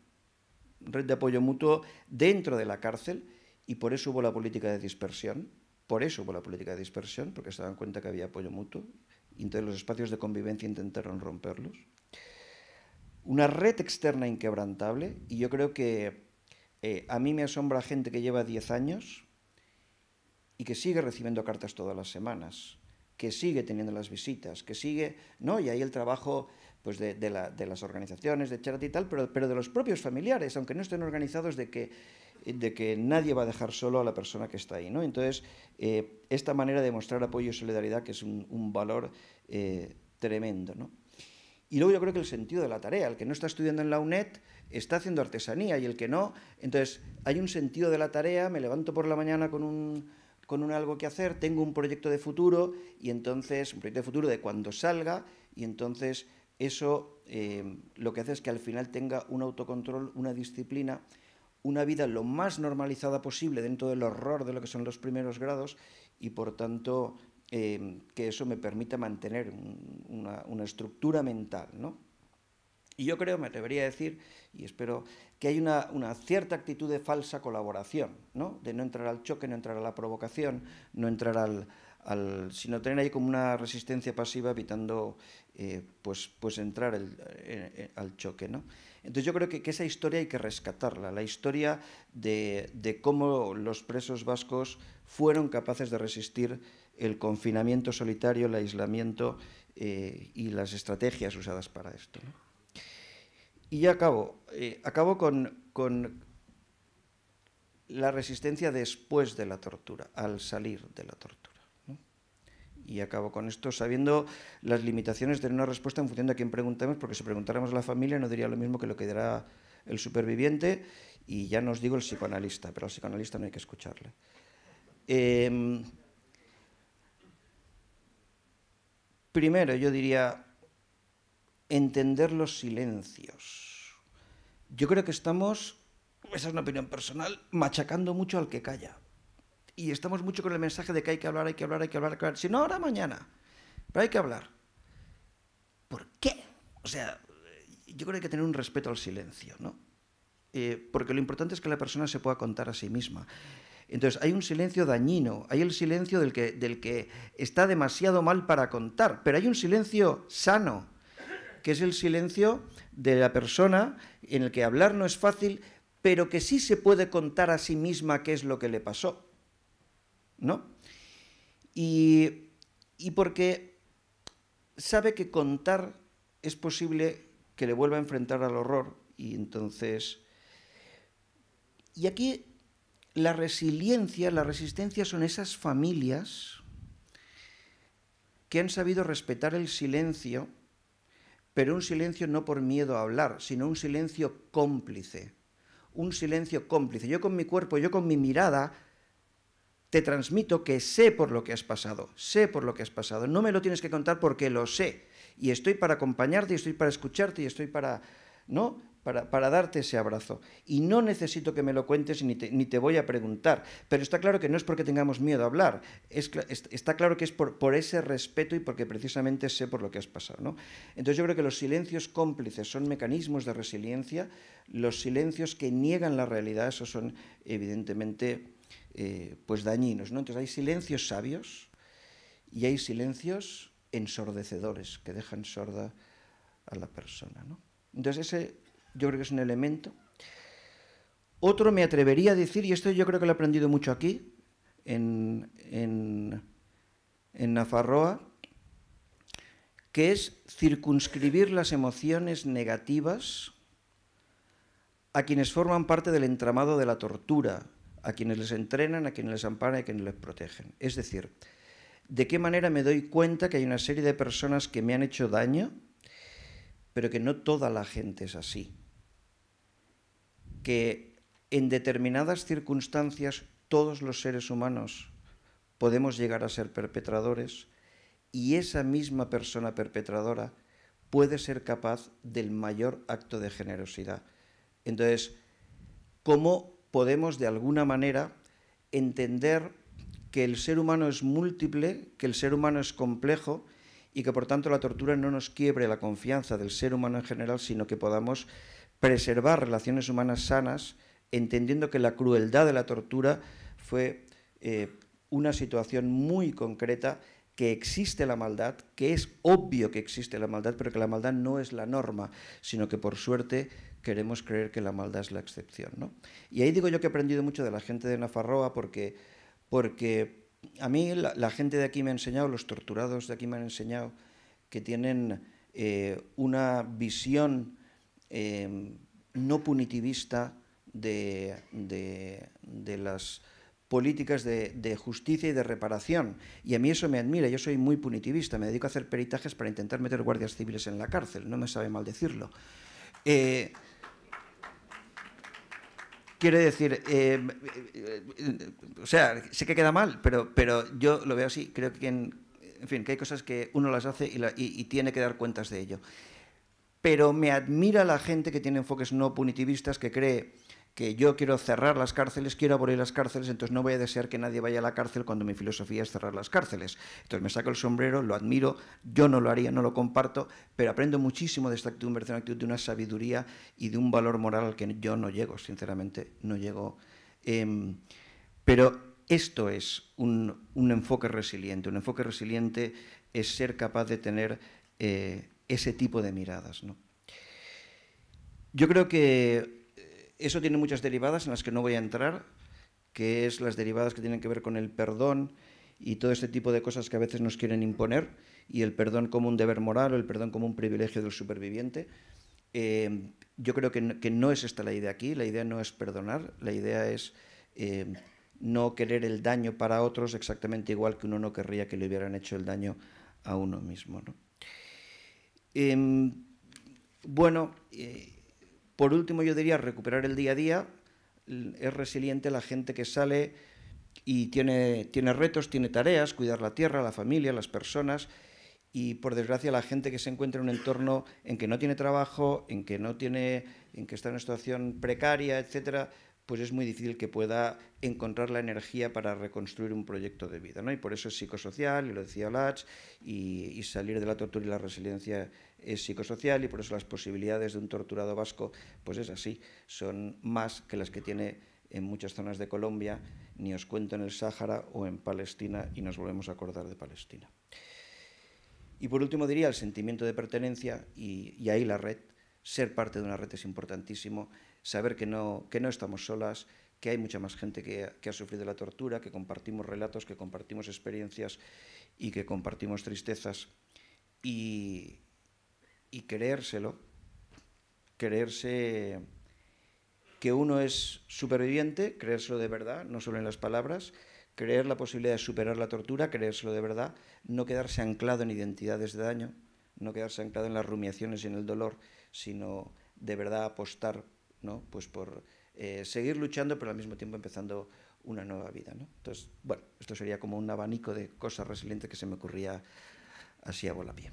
dentro de la cárcel, y por eso hubo la política de dispersión, porque se daban cuenta que había apoyo mutuo, y entonces los espacios de convivencia intentaron romperlos. Una red externa inquebrantable, y yo creo que a mí me asombra gente que lleva 10 años y que sigue recibiendo cartas todas las semanas, que sigue teniendo las visitas, que sigue, ¿no? Y ahí el trabajo pues de las organizaciones, de charity y tal, pero de los propios familiares, aunque no estén organizados, de que nadie va a dejar solo a la persona que está ahí, ¿no? Entonces, esta manera de mostrar apoyo y solidaridad, que es un valor tremendo, ¿no? Y luego yo creo que el sentido de la tarea, el que no está estudiando en la UNED está haciendo artesanía, y el que no, entonces hay un sentido de la tarea, me levanto por la mañana con un algo que hacer, tengo un proyecto de futuro, y entonces, un proyecto de futuro de cuando salga, y entonces eso lo que hace es que al final tenga un autocontrol, una disciplina, una vida lo más normalizada posible dentro del horror de lo que son los primeros grados, y por tanto que eso me permita mantener una estructura mental, ¿no? Y yo creo, me atrevería a decir, y espero, que hay una cierta actitud de falsa colaboración, ¿no? De no entrar al choque, no entrar a la provocación, no entrar sino tener ahí como una resistencia pasiva, evitando pues entrar al choque, ¿no? Entonces yo creo que esa historia hay que rescatarla, la historia de cómo los presos vascos fueron capaces de resistir el confinamiento solitario, el aislamiento y las estrategias usadas para esto, ¿no? Y ya acabo con la resistencia después de la tortura, al salir de la tortura, ¿no? Y acabo con esto sabiendo las limitaciones de una respuesta en función de a quién preguntemos, porque si preguntáramos a la familia no diría lo mismo que lo que dirá el superviviente, y ya no os digo el psicoanalista, pero al psicoanalista no hay que escucharle. Primero, yo diría entender los silencios. Yo creo que estamos, esa es una opinión personal, machacando mucho al que calla. Y estamos mucho con el mensaje de que hay que hablar, hay que hablar, hay que hablar, hay que hablar. Si no, ahora, mañana. Pero hay que hablar. ¿Por qué? O sea, yo creo que hay que tener un respeto al silencio, ¿no? Porque lo importante es que la persona se pueda contar a sí misma. Entonces, hay un silencio dañino, hay el silencio del que está demasiado mal para contar, pero hay un silencio sano, que es el silencio de la persona en el que hablar no es fácil, pero que sí se puede contar a sí misma qué es lo que le pasó, ¿no? Y porque sabe que contar es posible que le vuelva a enfrentar al horror, y entonces... Y aquí la resiliencia, la resistencia son esas familias que han sabido respetar el silencio, pero un silencio no por miedo a hablar, sino un silencio cómplice. Un silencio cómplice. Yo con mi cuerpo, yo con mi mirada, te transmito que sé por lo que has pasado, sé por lo que has pasado. No me lo tienes que contar porque lo sé. Y estoy para acompañarte, y estoy para escucharte, y estoy para... ¿no? Para darte ese abrazo. Y no necesito que me lo cuentes ni te voy a preguntar. Pero está claro que no es porque tengamos miedo a hablar. Está claro que es por ese respeto y porque precisamente sé por lo que has pasado, ¿no? Entonces yo creo que los silencios cómplices son mecanismos de resiliencia. Los silencios que niegan la realidad, esos son evidentemente pues dañinos, ¿no? Entonces hay silencios sabios y hay silencios ensordecedores que dejan sorda a la persona, ¿no? Entonces ese... yo creo que es un elemento. Otro me atrevería a decir, y esto yo creo que lo he aprendido mucho aquí, en Nafarroa, que es circunscribir las emociones negativas a quienes forman parte del entramado de la tortura, a quienes les entrenan, a quienes les amparan y a quienes les protegen. Es decir, ¿de qué manera me doy cuenta que hay una serie de personas que me han hecho daño, pero que no toda la gente es así? Que en determinadas circunstancias todos los seres humanos podemos llegar a ser perpetradores y esa misma persona perpetradora puede ser capaz del mayor acto de generosidad. Entonces, ¿cómo podemos de alguna manera entender que el ser humano es múltiple, que el ser humano es complejo y que por tanto la tortura no nos quiebre la confianza del ser humano en general, sino que podamos preservar relaciones humanas sanas, entendiendo que la crueldad de la tortura fue una situación muy concreta, que existe la maldad, que es obvio que existe la maldad, pero que la maldad no es la norma, sino que por suerte queremos creer que la maldad es la excepción, ¿no? Y ahí digo yo que he aprendido mucho de la gente de Nafarroa, porque a mí la gente de aquí me ha enseñado, los torturados de aquí me han enseñado que tienen una visión no punitivista de las políticas de justicia y de reparación. Y a mí eso me admira. Yo soy muy punitivista, me dedico a hacer peritajes para intentar meter guardias civiles en la cárcel, no me sabe mal decirlo. Quiero decir, o sea, sé que queda mal, pero yo lo veo así. Creo que, en fin, que hay cosas que uno las hace y tiene que dar cuentas de ello. Pero me admira la gente que tiene enfoques no punitivistas, que cree que yo quiero cerrar las cárceles, quiero abolir las cárceles, entonces no voy a desear que nadie vaya a la cárcel cuando mi filosofía es cerrar las cárceles. Entonces me saco el sombrero, lo admiro, yo no lo haría, no lo comparto, pero aprendo muchísimo de esta actitud, una actitud de una sabiduría y de un valor moral al que yo no llego, sinceramente, no llego. Pero esto es un enfoque resiliente. Un enfoque resiliente es ser capaz de tener ese tipo de miradas, ¿no? Yo creo que eso tiene muchas derivadas en las que no voy a entrar, que es las derivadas que tienen que ver con el perdón y todo este tipo de cosas que a veces nos quieren imponer, y el perdón como un deber moral o el perdón como un privilegio del superviviente. Yo creo que no es esta la idea aquí. La idea no es perdonar, la idea es no querer el daño para otros exactamente igual que uno no querría que le hubieran hecho el daño a uno mismo, ¿no? Bueno, por último yo diría recuperar el día a día. Es resiliente la gente que sale y tiene retos, tiene tareas, cuidar la tierra, la familia, las personas, Y por desgracia la gente que se encuentra en un entorno en que no tiene trabajo, en que está en una situación precaria, etcétera, pues es muy difícil que pueda encontrar la energía para reconstruir un proyecto de vida, ¿no? Y por eso es psicosocial, y lo decía Lach, y salir de la tortura y la resiliencia es psicosocial, y por eso las posibilidades de un torturado vasco, pues es así, son más que las que tiene en muchas zonas de Colombia, ni os cuento en el Sáhara o en Palestina, y nos volvemos a acordar de Palestina. Y por último diría el sentimiento de pertenencia, y ahí la red. Ser parte de una red es importantísimo, saber que no estamos solas, que hay mucha más gente que ha sufrido la tortura, que compartimos relatos, que compartimos experiencias y que compartimos tristezas. Y creérselo, creerse que uno es superviviente, creérselo de verdad, no solo en las palabras, creer la posibilidad de superar la tortura, creérselo de verdad, no quedarse anclado en identidades de daño, no quedarse anclado en las rumiaciones y en el dolor, sino de verdad apostar, ¿no? Pues por seguir luchando, pero al mismo tiempo empezando una nueva vida, ¿no? Entonces, bueno, esto sería como un abanico de cosas resilientes que se me ocurría así a volapié.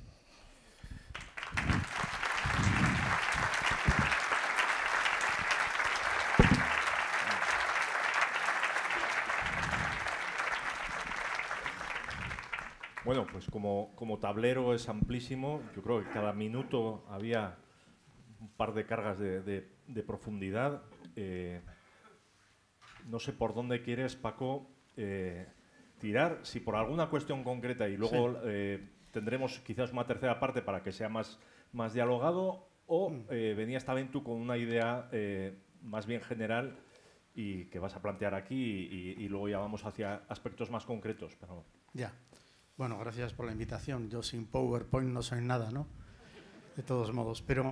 Bueno, pues como tablero es amplísimo, yo creo que cada minuto había un par de cargas de profundidad. No sé por dónde quieres, Paco, tirar, si por alguna cuestión concreta, y luego sí, tendremos quizás una tercera parte para que sea más dialogado, o venías también tú con una idea más bien general y que vas a plantear aquí y luego ya vamos hacia aspectos más concretos. Pero... Ya. Bueno, gracias por la invitación. Yo sin PowerPoint no soy nada, ¿no? De todos modos, pero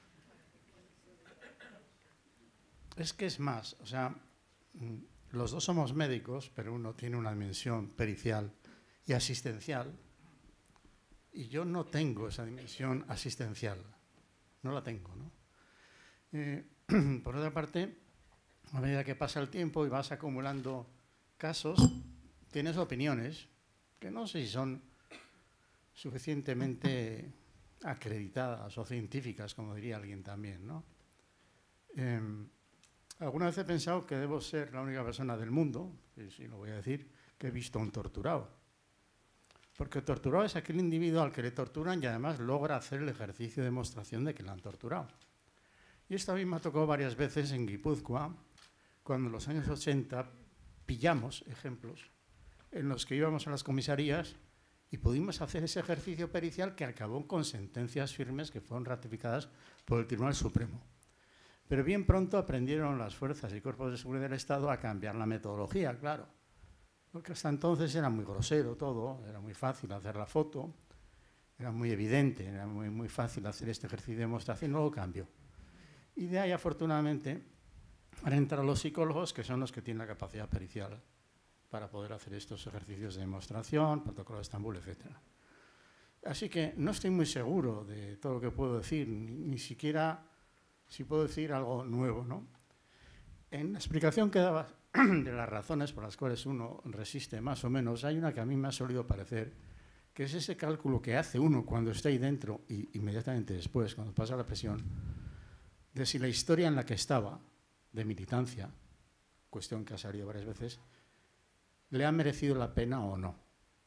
es que es más, o sea, los dos somos médicos, pero uno tiene una dimensión pericial y asistencial, y yo no tengo esa dimensión asistencial, no la tengo, ¿no? Por otra parte, a medida que pasa el tiempo y vas acumulando casos, tienes opiniones que no sé si son suficientemente acreditadas o científicas, como diría alguien también, ¿no? Alguna vez he pensado que debo ser la única persona del mundo, y sí lo voy a decir, que he visto a un torturado. Porque torturado es aquel individuo al que le torturan y además logra hacer el ejercicio de demostración de que le han torturado. Y esto a mí me ha tocado varias veces en Guipúzcoa, cuando en los años 80 pillamos ejemplos en los que íbamos a las comisarías y pudimos hacer ese ejercicio pericial que acabó con sentencias firmes que fueron ratificadas por el Tribunal Supremo. Pero bien pronto aprendieron las fuerzas y cuerpos de seguridad del Estado a cambiar la metodología, claro. Porque hasta entonces era muy grosero todo, era muy fácil hacer la foto, era muy evidente, era muy fácil hacer este ejercicio de demostración, luego cambió. Y de ahí, afortunadamente, han entrado los psicólogos, que son los que tienen la capacidad pericial para poder hacer estos ejercicios de demostración, protocolo de Estambul, etc. Así que no estoy muy seguro de todo lo que puedo decir, ni siquiera si puedo decir algo nuevo, ¿no? En la explicación que daba de las razones por las cuales uno resiste más o menos, hay una que a mí me ha solido parecer, que es ese cálculo que hace uno cuando está ahí dentro y inmediatamente después, cuando pasa la presión, de si la historia en la que estaba, de militancia, cuestión que ha salido varias veces, le ha merecido la pena o no.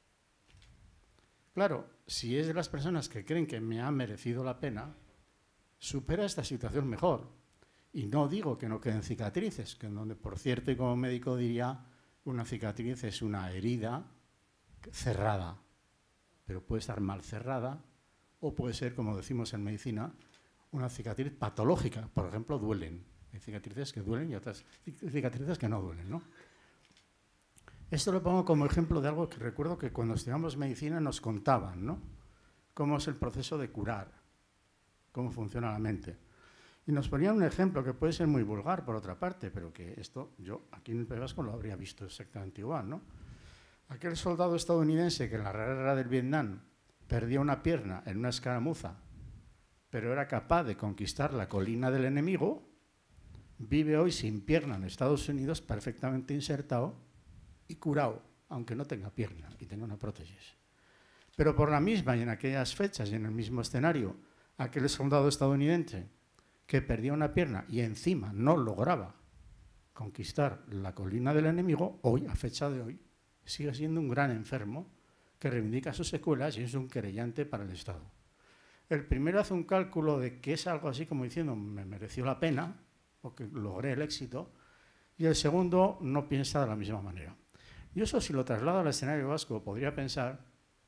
Claro, si es de las personas que creen que me ha merecido la pena, supera esta situación mejor. Y no digo que no queden cicatrices, que en donde, por cierto, y como médico diría, una cicatriz es una herida cerrada, pero puede estar mal cerrada o puede ser, como decimos en medicina, una cicatriz patológica. Por ejemplo, duelen. Hay cicatrices que duelen y otras cicatrices que no duelen, ¿no? Esto lo pongo como ejemplo de algo que recuerdo que cuando estudiamos medicina nos contaban, ¿no? Cómo es el proceso de curar, cómo funciona la mente. Y nos ponían un ejemplo que puede ser muy vulgar, por otra parte, pero que esto yo aquí en el País Vasco lo habría visto exactamente igual, ¿no? Aquel soldado estadounidense que en la guerra del Vietnam perdió una pierna en una escaramuza, pero era capaz de conquistar la colina del enemigo, vive hoy sin pierna en Estados Unidos, perfectamente insertado y curado, aunque no tenga pierna y tenga una prótesis. Pero por la misma y en aquellas fechas y en el mismo escenario, aquel soldado estadounidense que perdía una pierna y encima no lograba conquistar la colina del enemigo, hoy, a fecha de hoy, sigue siendo un gran enfermo que reivindica sus secuelas y es un querellante para el Estado. El primero hace un cálculo de que es algo así como diciendo me mereció la pena porque logré el éxito, y el segundo no piensa de la misma manera. Y eso, si lo traslado al escenario vasco, podría pensar,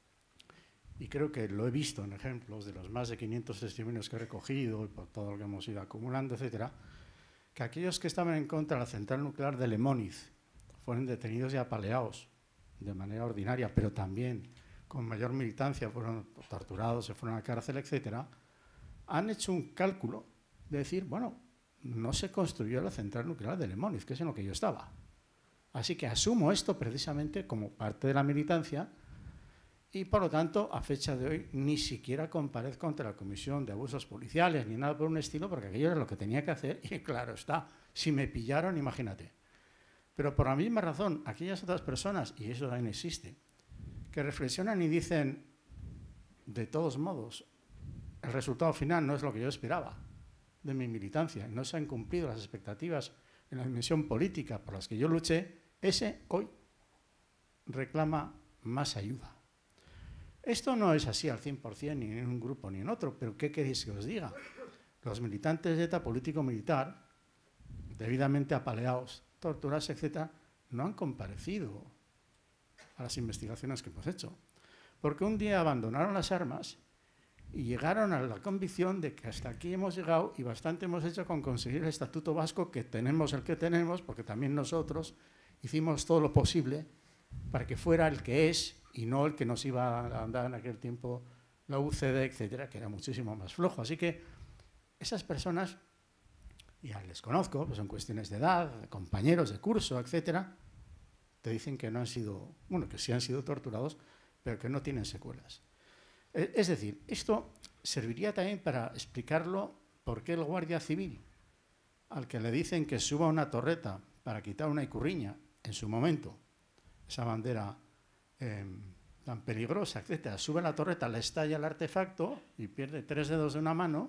y creo que lo he visto en ejemplos de los más de 500 testimonios que he recogido y por todo lo que hemos ido acumulando, etcétera, que aquellos que estaban en contra de la central nuclear de Lemóniz fueron detenidos y apaleados de manera ordinaria, pero también con mayor militancia, fueron torturados, se fueron a la cárcel, etcétera, han hecho un cálculo de decir, bueno, no se construyó la central nuclear de Lemóniz, que es en lo que yo estaba. Así que asumo esto precisamente como parte de la militancia y, por lo tanto, a fecha de hoy, ni siquiera comparezco ante la Comisión de Abusos Policiales ni nada por un estilo, porque aquello era lo que tenía que hacer y, claro está, si me pillaron, imagínate. Pero por la misma razón, aquellas otras personas, y eso también existe, que reflexionan y dicen, de todos modos, el resultado final no es lo que yo esperaba de mi militancia, no se han cumplido las expectativas en la dimensión política por las que yo luché, ese hoy reclama más ayuda. Esto no es así al 100% ni en un grupo ni en otro, pero ¿qué queréis que os diga? Los militantes de ETA político-militar, debidamente apaleados, torturados, etc., no han comparecido a las investigaciones que hemos hecho, porque un día abandonaron las armas y llegaron a la convicción de que hasta aquí hemos llegado y bastante hemos hecho con conseguir el Estatuto Vasco, que tenemos el que tenemos, porque también nosotros hicimos todo lo posible para que fuera el que es y no el que nos iba a andar en aquel tiempo la UCD, etcétera, que era muchísimo más flojo. Así que esas personas, ya les conozco, pues son cuestiones de edad, compañeros de curso, etcétera, te dicen que no han sido, bueno, que sí han sido torturados, pero que no tienen secuelas. Es decir, esto serviría también para explicarlo por qué el guardia civil, al que le dicen que suba una torreta para quitar una icurriña en su momento, esa bandera tan peligrosa, etcétera, sube la torreta, le estalla el artefacto y pierde 3 dedos de una mano,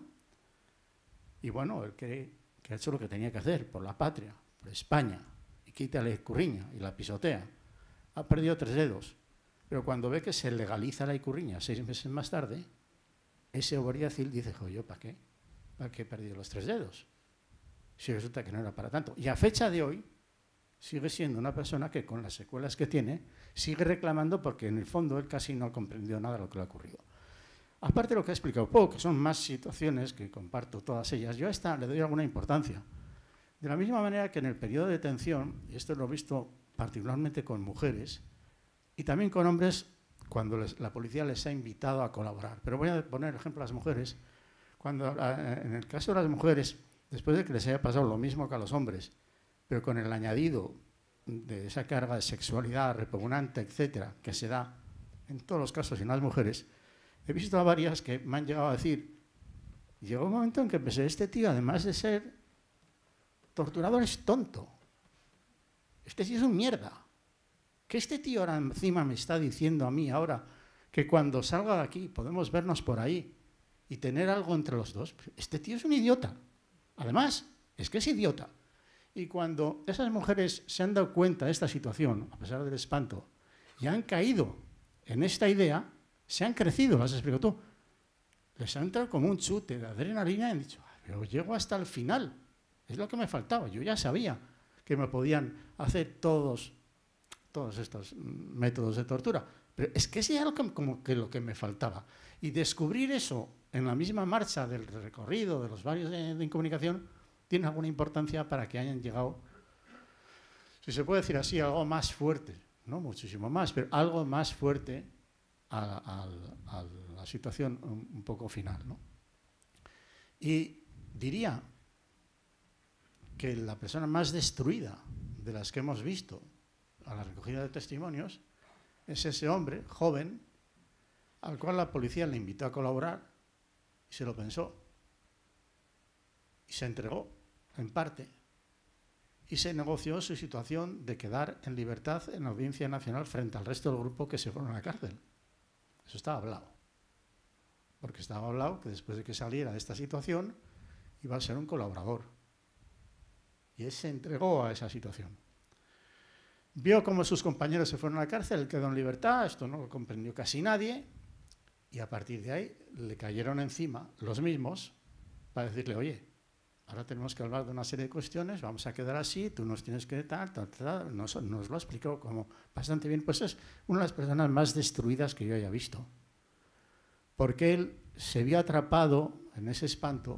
y bueno, él cree que ha hecho lo que tenía que hacer por la patria, por España, y quita la icurriña y la pisotea. Ha perdido 3 dedos. Pero cuando ve que se legaliza la icurriña 6 meses más tarde, ese guardia civil dice, joder, ¿para qué? ¿Para qué he perdido los 3 dedos? Si resulta que no era para tanto. Y a fecha de hoy, sigue siendo una persona que con las secuelas que tiene, sigue reclamando porque en el fondo él casi no comprendió nada de lo que le ha ocurrido. Aparte de lo que he explicado poco, que son más situaciones que comparto todas ellas, yo a esta le doy alguna importancia. De la misma manera que en el periodo de detención, y esto lo he visto particularmente con mujeres, y también con hombres cuando la policía les ha invitado a colaborar. Pero voy a poner ejemplo a las mujeres. Cuando, en el caso de las mujeres, después de que les haya pasado lo mismo que a los hombres, pero con el añadido de esa carga de sexualidad repugnante, etcétera, que se da en todos los casos en las mujeres, he visto a varias que me han llegado a decir, llegó un momento en que pensé, este tío, además de ser torturador, es tonto. Este tío es un mierda. Que este tío ahora encima me está diciendo a mí ahora que cuando salga de aquí podemos vernos por ahí y tener algo entre los dos. Este tío es un idiota. Además, es que es idiota. Y cuando esas mujeres se han dado cuenta de esta situación, a pesar del espanto, y han caído en esta idea, se han crecido, las explico tú. Les ha entrado como un chute de adrenalina y han dicho, pero llego hasta el final. Es lo que me faltaba. Yo ya sabía que me podían hacer todos estos métodos de tortura. Pero es que ese era como que lo que me faltaba. Y descubrir eso en la misma marcha del recorrido de los barrios de incomunicación tiene alguna importancia para que hayan llegado, si se puede decir así, algo más fuerte, no muchísimo más, pero algo más fuerte a la situación un poco final, ¿no? Y diría que la persona más destruida de las que hemos visto a la recogida de testimonios es ese hombre joven al cual la policía le invitó a colaborar y se lo pensó y se entregó en parte y se negoció su situación de quedar en libertad en la Audiencia Nacional frente al resto del grupo que se fueron a la cárcel. Eso estaba hablado. Porque estaba hablado que después de que saliera de esta situación iba a ser un colaborador. Y él se entregó a esa situación. Vio cómo sus compañeros se fueron a la cárcel, él quedó en libertad, esto no lo comprendió casi nadie, y a partir de ahí le cayeron encima los mismos para decirle, oye, ahora tenemos que hablar de una serie de cuestiones, vamos a quedar así, tú nos tienes que tal. Nos lo explicó como bastante bien. Pues es una de las personas más destruidas que yo haya visto. Porque él se vio atrapado en ese espanto,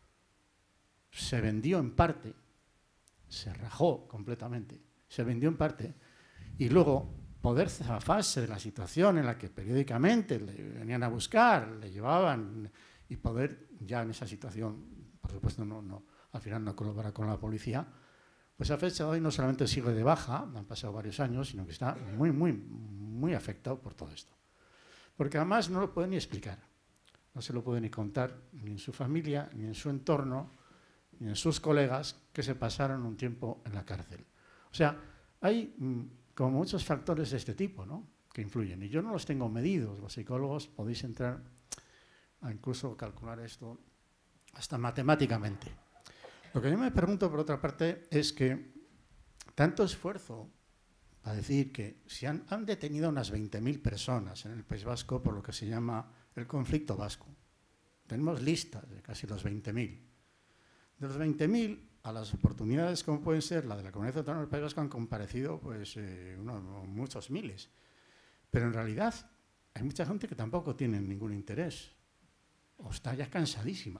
se vendió en parte, se rajó completamente, se vendió en parte, y luego poder zafarse de la situación en la que periódicamente le venían a buscar, le llevaban, y poder ya en esa situación, por supuesto al final no colabora con la policía, pues a fecha de hoy no solamente sigue de baja, han pasado varios años, sino que está muy, muy, muy afectado por todo esto. Porque además no lo puede ni explicar, no se lo puede ni contar ni en su familia, ni en su entorno, ni en sus colegas que se pasaron un tiempo en la cárcel. O sea, hay como muchos factores de este tipo, ¿no?, que influyen. Y yo no los tengo medidos. Los psicólogos podéis entrar a incluso calcular esto hasta matemáticamente. Lo que yo me pregunto, por otra parte, es que tanto esfuerzo para decir que si han detenido unas 20.000 personas en el País Vasco por lo que se llama el conflicto vasco. Tenemos listas de casi los 20.000. De los 20.000, a las oportunidades como pueden ser la de la Comunidad Autónoma del País Vasco han comparecido pues, muchos miles. Pero en realidad hay mucha gente que tampoco tiene ningún interés. O está ya cansadísima.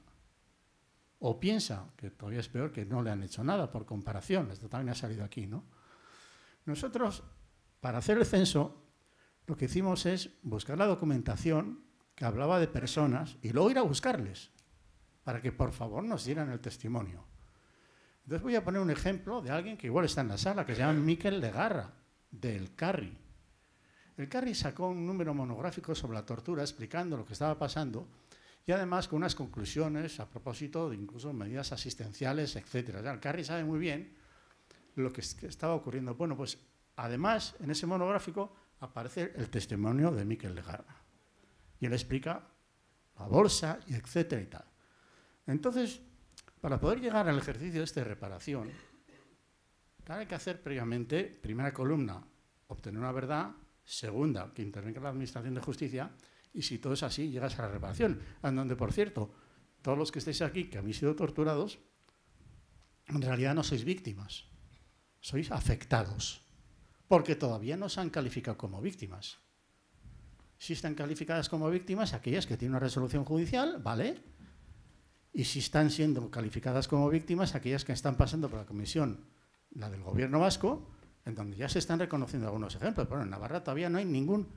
O piensa, que todavía es peor, que no le han hecho nada por comparación. Esto también ha salido aquí, ¿no? Nosotros, para hacer el censo, lo que hicimos es buscar la documentación que hablaba de personas y luego ir a buscarles para que por favor nos dieran el testimonio. Entonces voy a poner un ejemplo de alguien que igual está en la sala, que se llama Mikel Legarra, del CARRI. El CARRI sacó un número monográfico sobre la tortura explicando lo que estaba pasando y además con unas conclusiones a propósito de incluso medidas asistenciales, etc. El CARRI sabe muy bien lo que estaba ocurriendo. Bueno, pues además en ese monográfico aparece el testimonio de Mikel Legarra. Y él explica la bolsa, y etcétera y tal. Entonces, para poder llegar al ejercicio de reparación, hay que hacer previamente, primera columna, obtener una verdad, segunda, que intervenga la Administración de Justicia, y si todo es así, llegas a la reparación, en donde, por cierto, todos los que estáis aquí, que habéis sido torturados, en realidad no sois víctimas, sois afectados, porque todavía no se han calificado como víctimas. Si están calificadas como víctimas aquellas que tienen una resolución judicial, ¿vale? Y si están siendo calificadas como víctimas aquellas que están pasando por la comisión, la del Gobierno vasco, en donde ya se están reconociendo algunos ejemplos. Bueno, en Navarra todavía no hay ningún,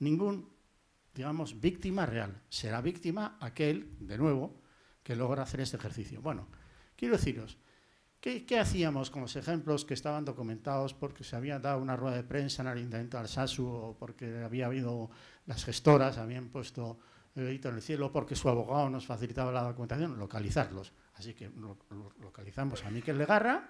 digamos, víctima real. Será víctima aquel, de nuevo, que logra hacer este ejercicio. Bueno, quiero deciros, ¿qué hacíamos con los ejemplos que estaban documentados porque se había dado una rueda de prensa en el Ayuntamiento de Alsasu o porque había habido las gestoras, habían puesto el grito en el cielo porque su abogado nos facilitaba la documentación? Localizarlos. Así que localizamos a Mikel Legarra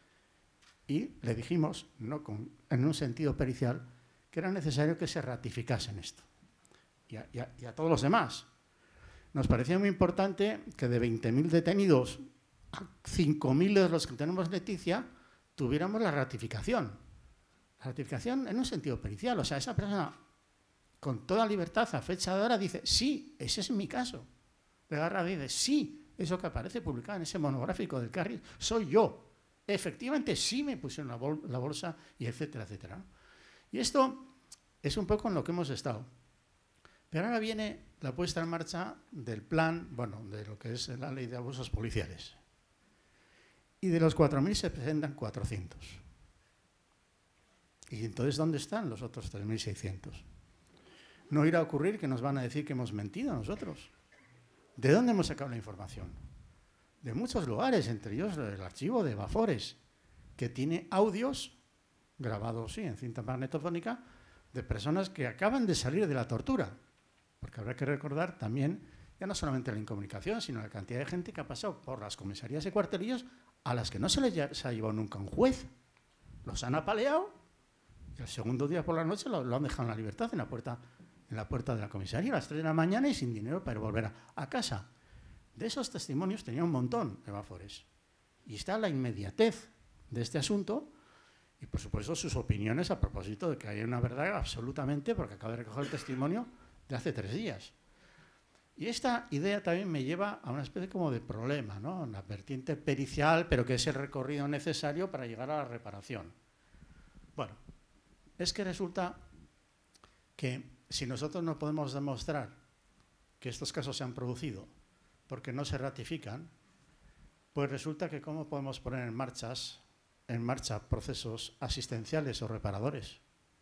y le dijimos, en un sentido pericial, que era necesario que se ratificasen esto. Y a todos los demás. Nos parecía muy importante que de 20.000 detenidos, 5.000 de los que tenemos noticia, tuviéramos la ratificación. La ratificación en un sentido pericial. O sea, esa persona, con toda libertad, a fecha de ahora, dice, sí, ese es mi caso. Legarra dice, sí, eso que aparece publicado en ese monográfico del CARRI, soy yo. Efectivamente, sí me pusieron la bolsa, y etcétera, etcétera. Y esto es un poco en lo que hemos estado. Pero ahora viene la puesta en marcha del plan, bueno, de lo que es la ley de abusos policiales. Y de los 4.000 se presentan 400. ¿Y entonces dónde están los otros 3.600? No irá a ocurrir que nos van a decir que hemos mentido nosotros. ¿De dónde hemos sacado la información? De muchos lugares, entre ellos el archivo de Bafores, que tiene audios grabados, sí, en cinta magnetofónica, de personas que acaban de salir de la tortura. Porque habrá que recordar también, ya no solamente la incomunicación, sino la cantidad de gente que ha pasado por las comisarías y cuartelillos a las que no se les ha llevado nunca un juez. Los han apaleado y el segundo día por la noche lo han dejado en la libertad, en la puerta en la puerta de la comisaría a las 3 de la mañana y sin dinero para volver a casa. De esos testimonios tenía un montón Eva Forés. Y está la inmediatez de este asunto y, por supuesto, sus opiniones a propósito de que hay una verdad absolutamente, porque acabo de recoger el testimonio de hace 3 días. Y esta idea también me lleva a una especie como de problema, ¿no? Una vertiente pericial, pero que es el recorrido necesario para llegar a la reparación. Bueno, es que resulta que si nosotros no podemos demostrar que estos casos se han producido porque no se ratifican, pues resulta que ¿cómo podemos poner en marcha procesos asistenciales o reparadores?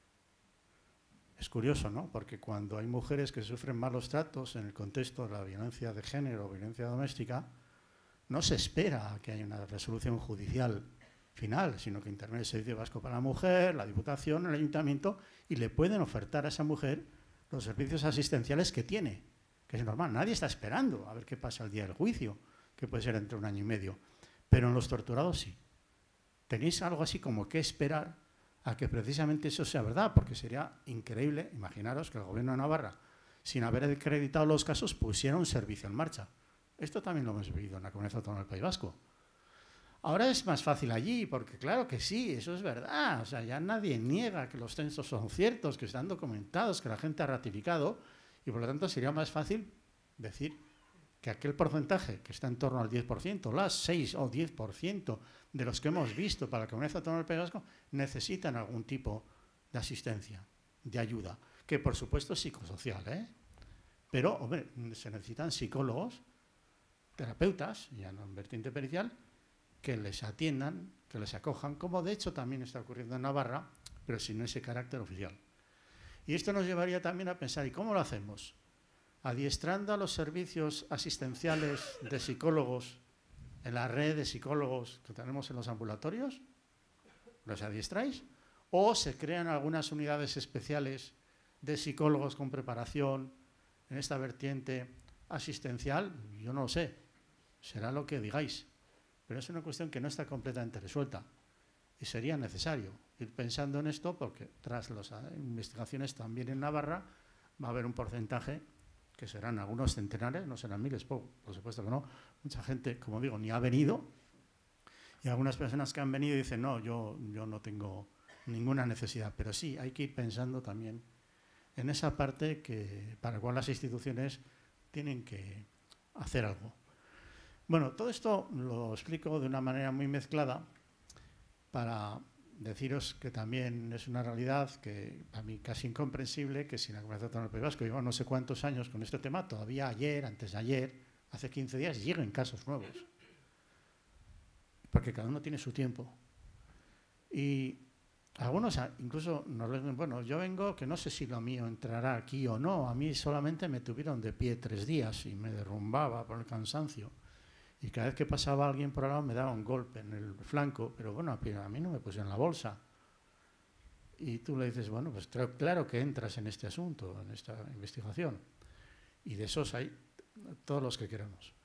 Es curioso, ¿no? Porque cuando hay mujeres que sufren malos tratos en el contexto de la violencia de género o violencia doméstica, no se espera a que haya una resolución judicial final, sino que interviene el Servicio Vasco para la Mujer, la Diputación, el Ayuntamiento, y le pueden ofertar a esa mujer los servicios asistenciales que tiene, que es normal. Nadie está esperando a ver qué pasa el día del juicio, que puede ser entre 1 año y medio. Pero en los torturados sí. Tenéis algo así como que esperar a que precisamente eso sea verdad, porque sería increíble, imaginaros que el Gobierno de Navarra, sin haber acreditado los casos, pusiera un servicio en marcha. Esto también lo hemos vivido en la Comunidad Autónoma del País Vasco. Ahora es más fácil allí, porque claro que sí, eso es verdad. O sea, ya nadie niega que los censos son ciertos, que están documentados, que la gente ha ratificado, y por lo tanto sería más fácil decir que aquel porcentaje que está en torno al 10%, las 6 o 10% de los que hemos visto para la Comunidad Autónoma del País Vasco, necesitan algún tipo de asistencia, de ayuda, que por supuesto es psicosocial, ¿eh? Pero, hombre, se necesitan psicólogos, terapeutas, ya no en vertiente pericial, que les atiendan, que les acojan, como de hecho también está ocurriendo en Navarra, pero sin ese carácter oficial. Y esto nos llevaría también a pensar, ¿y cómo lo hacemos? Adiestrando a los servicios asistenciales de psicólogos en la red de psicólogos que tenemos en los ambulatorios, ¿los adiestráis? ¿O se crean algunas unidades especiales de psicólogos con preparación en esta vertiente asistencial? Yo no lo sé, será lo que digáis, pero es una cuestión que no está completamente resuelta y sería necesario ir pensando en esto porque tras las investigaciones también en Navarra va a haber un porcentaje que serán algunos centenares, no serán miles, por supuesto que no. Mucha gente, como digo, ni ha venido. Y algunas personas que han venido dicen, no, yo no tengo ninguna necesidad. Pero sí, hay que ir pensando también en esa parte para la cual las instituciones tienen que hacer algo. Bueno, todo esto lo explico de una manera muy mezclada para deciros que también es una realidad que a mí casi incomprensible que si la Comunidad Autónoma del País Vasco lleva no sé cuántos años con este tema, todavía ayer, antes de ayer, hace 15 días, lleguen casos nuevos. Porque cada uno tiene su tiempo. Y algunos incluso nos dicen, bueno, yo vengo, que no sé si lo mío entrará aquí o no, a mí solamente me tuvieron de pie 3 días y me derrumbaba por el cansancio. Y cada vez que pasaba alguien por al lado me daba un golpe en el flanco, pero bueno, a mí no me pusieron la bolsa. Y tú le dices, bueno, pues claro que entras en este asunto, en esta investigación. Y de esos hay todos los que queramos.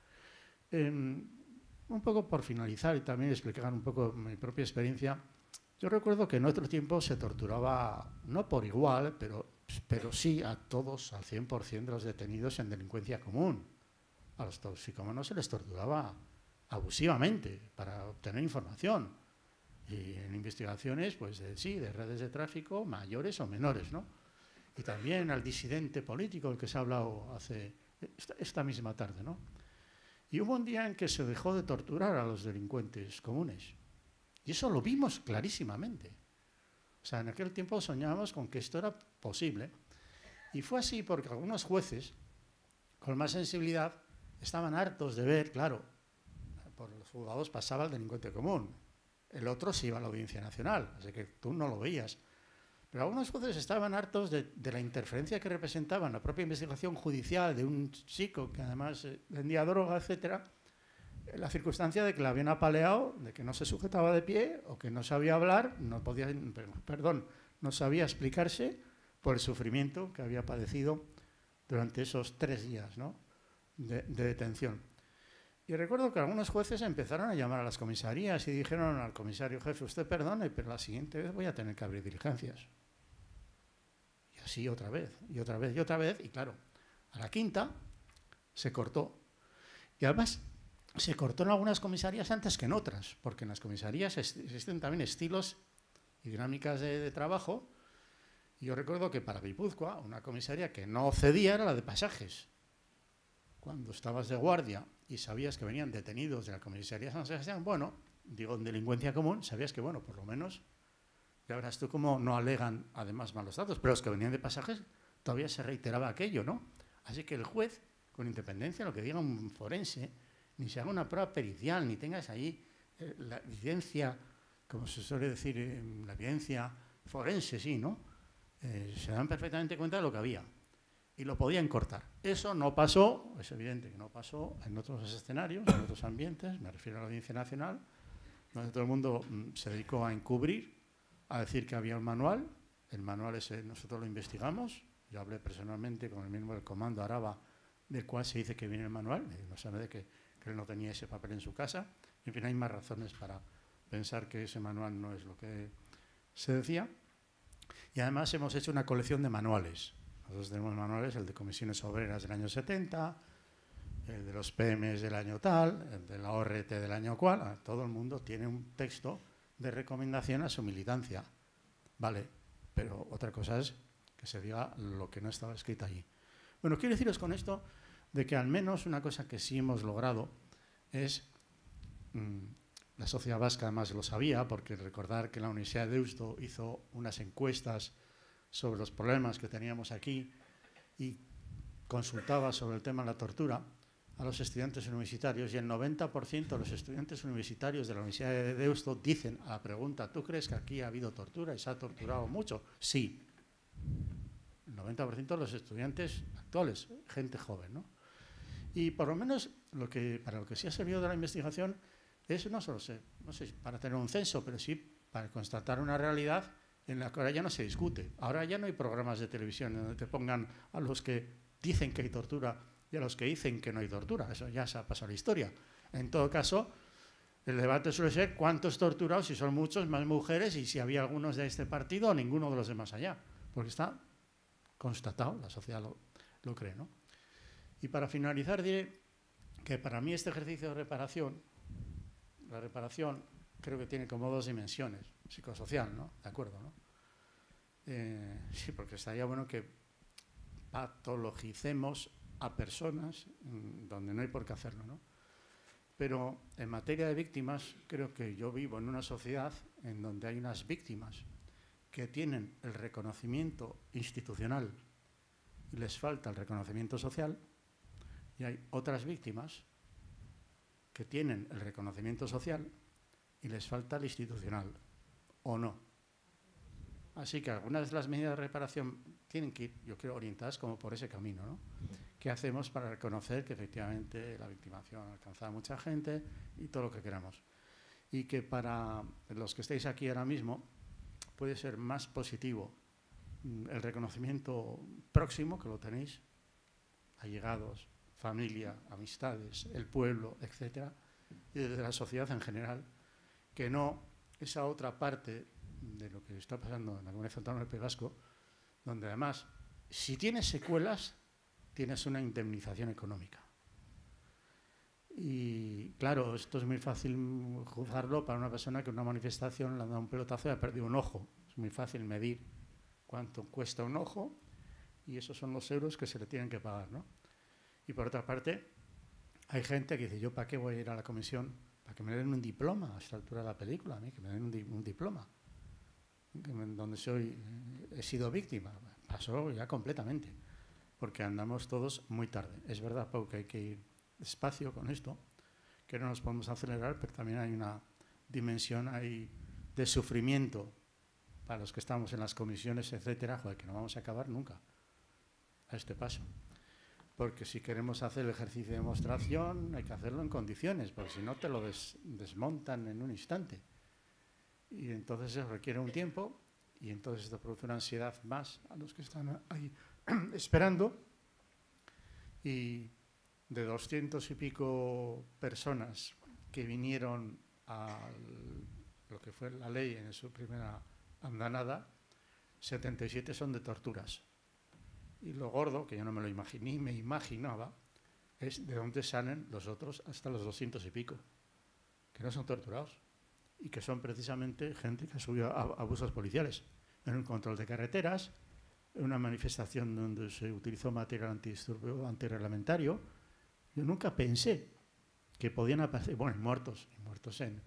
Un poco por finalizar y también explicar un poco mi propia experiencia, yo recuerdo que en otro tiempo se torturaba, no por igual, pero sí a todos, al 100% de los detenidos en delincuencia común. A los toxicómanos se les torturaba abusivamente para obtener información. Y en investigaciones, pues de redes de tráfico, mayores o menores, ¿no? Y también al disidente político, del que se ha hablado esta misma tarde, ¿no? Y hubo un día en que se dejó de torturar a los delincuentes comunes. Y eso lo vimos clarísimamente. O sea, en aquel tiempo soñábamos con que esto era posible. Y fue así porque algunos jueces, con más sensibilidad, estaban hartos de ver, claro, por los juzgados pasaba el delincuente común. El otro se iba a la Audiencia Nacional, así que tú no lo veías. Pero algunos jueces estaban hartos de la interferencia que representaba en la propia investigación judicial de un chico que además vendía droga, etcétera, la circunstancia de que la habían apaleado, de que no se sujetaba de pie o que no sabía hablar, no sabía explicarse por el sufrimiento que había padecido durante esos 3 días, ¿no? de detención. Y recuerdo que algunos jueces empezaron a llamar a las comisarías y dijeron al comisario jefe, usted perdone, pero la siguiente vez voy a tener que abrir diligencias. Y así otra vez, y otra vez, y otra vez, y claro, a la quinta se cortó. Y además se cortó en algunas comisarías antes que en otras, porque en las comisarías existen también estilos y dinámicas de trabajo. Y yo recuerdo que para Guipúzcoa, una comisaría que no cedía era la de pasajes. Cuando estabas de guardia y sabías que venían detenidos de la comisaría San Sebastián, bueno, digo, en delincuencia común, sabías que, bueno, por lo menos, ya verás tú cómo no alegan además malos datos, pero los que venían de pasajes todavía se reiteraba aquello, ¿no? Así que el juez, con independencia de lo que diga un forense, ni se haga una prueba pericial, ni tengas ahí la evidencia, como se suele decir, la evidencia forense, sí, ¿no? Se dan perfectamente cuenta de lo que había y lo podían cortar. Eso no pasó, es evidente que no pasó en otros escenarios, en otros ambientes, me refiero a la Audiencia Nacional, donde todo el mundo se dedicó a encubrir, a decir que había un manual. El manual ese nosotros lo investigamos, yo hablé personalmente con el miembro del Comando Araba, del cual se dice que viene el manual, no sabe de que él no tenía ese papel en su casa. En fin, hay más razones para pensar que ese manual no es lo que se decía. Y además hemos hecho una colección de manuales. Nosotros tenemos manuales, el de comisiones obreras del año 70, el de los PMs del año tal, el de la ORT del año cual. Todo el mundo tiene un texto de recomendación a su militancia. Vale, pero otra cosa es que se diga lo que no estaba escrito allí. Bueno, quiero deciros con esto de que al menos una cosa que sí hemos logrado es, la sociedad vasca además lo sabía, porque recordar que la Universidad de Deusto hizo unas encuestas sobre los problemas que teníamos aquí y consultaba sobre el tema de la tortura a los estudiantes universitarios, y el 90% de los estudiantes universitarios de la Universidad de Deusto dicen a la pregunta: ¿tú crees que aquí ha habido tortura y se ha torturado mucho? Sí. El 90% de los estudiantes actuales, gente joven, ¿no? Y por lo menos para lo que sí ha servido de la investigación es no solo no sé, para tener un censo, pero sí para constatar una realidad en la que ahora ya no se discute. Ahora ya no hay programas de televisión donde te pongan a los que dicen que hay tortura y a los que dicen que no hay tortura. Eso ya se ha pasado a la historia. En todo caso, el debate suele ser cuántos torturados, si son muchos, más mujeres, y si había algunos de este partido o ninguno de los demás allá. Porque está constatado, la sociedad lo cree, ¿no? Y para finalizar diré que para mí este ejercicio de reparación, la reparación creo que tiene como dos dimensiones, psicosocial, ¿no? De acuerdo, ¿no? Sí, porque estaría bueno que patologicemos a personas donde no hay por qué hacerlo, ¿no? Pero en materia de víctimas, creo que yo vivo en una sociedad en donde hay unas víctimas que tienen el reconocimiento institucional y les falta el reconocimiento social, y hay otras víctimas que tienen el reconocimiento social y les falta el institucional, ¿o no? Así que algunas de las medidas de reparación tienen que ir, yo creo, orientadas como por ese camino, ¿no? ¿Qué hacemos para reconocer que efectivamente la victimación ha alcanzado a mucha gente y todo lo que queramos? Y que para los que estáis aquí ahora mismo puede ser más positivo el reconocimiento próximo, que lo tenéis, allegados, familia, amistades, el pueblo, etcétera, y desde la sociedad en general, que no esa otra parte de lo que está pasando en la Comunidad Autónoma del País Vasco, donde además, si tienes secuelas, tienes una indemnización económica. Y claro, esto es muy fácil juzgarlo para una persona que en una manifestación le ha dado un pelotazo y ha perdido un ojo. Es muy fácil medir cuánto cuesta un ojo y esos son los euros que se le tienen que pagar, ¿no? Y por otra parte, hay gente que dice: ¿yo para qué voy a ir a la comisión? Para que me den un diploma a esta altura de la película, a mí, que me den un diploma, donde he sido víctima. Pasó ya completamente, porque andamos todos muy tarde. Es verdad, Pau, que hay que ir despacio con esto, que no nos podemos acelerar, pero también hay una dimensión ahí de sufrimiento para los que estamos en las comisiones, etcétera, joder, que no vamos a acabar nunca a este paso. Porque si queremos hacer el ejercicio de demostración, hay que hacerlo en condiciones, porque si no te lo desmontan en un instante. Y entonces eso requiere un tiempo, y entonces esto produce una ansiedad más a los que están ahí esperando. Y de 200 y pico personas que vinieron a lo que fue la ley en su primera andanada, 77 son de torturas. Y lo gordo, que yo no me lo imaginé, ni me imaginaba, es de dónde salen los otros hasta los 200 y pico, que no son torturados y que son precisamente gente que ha subido a abusos policiales en un control de carreteras, en una manifestación donde se utilizó material antidisturbio, antirreglamentario. Yo nunca pensé que podían aparecer, bueno, muertos en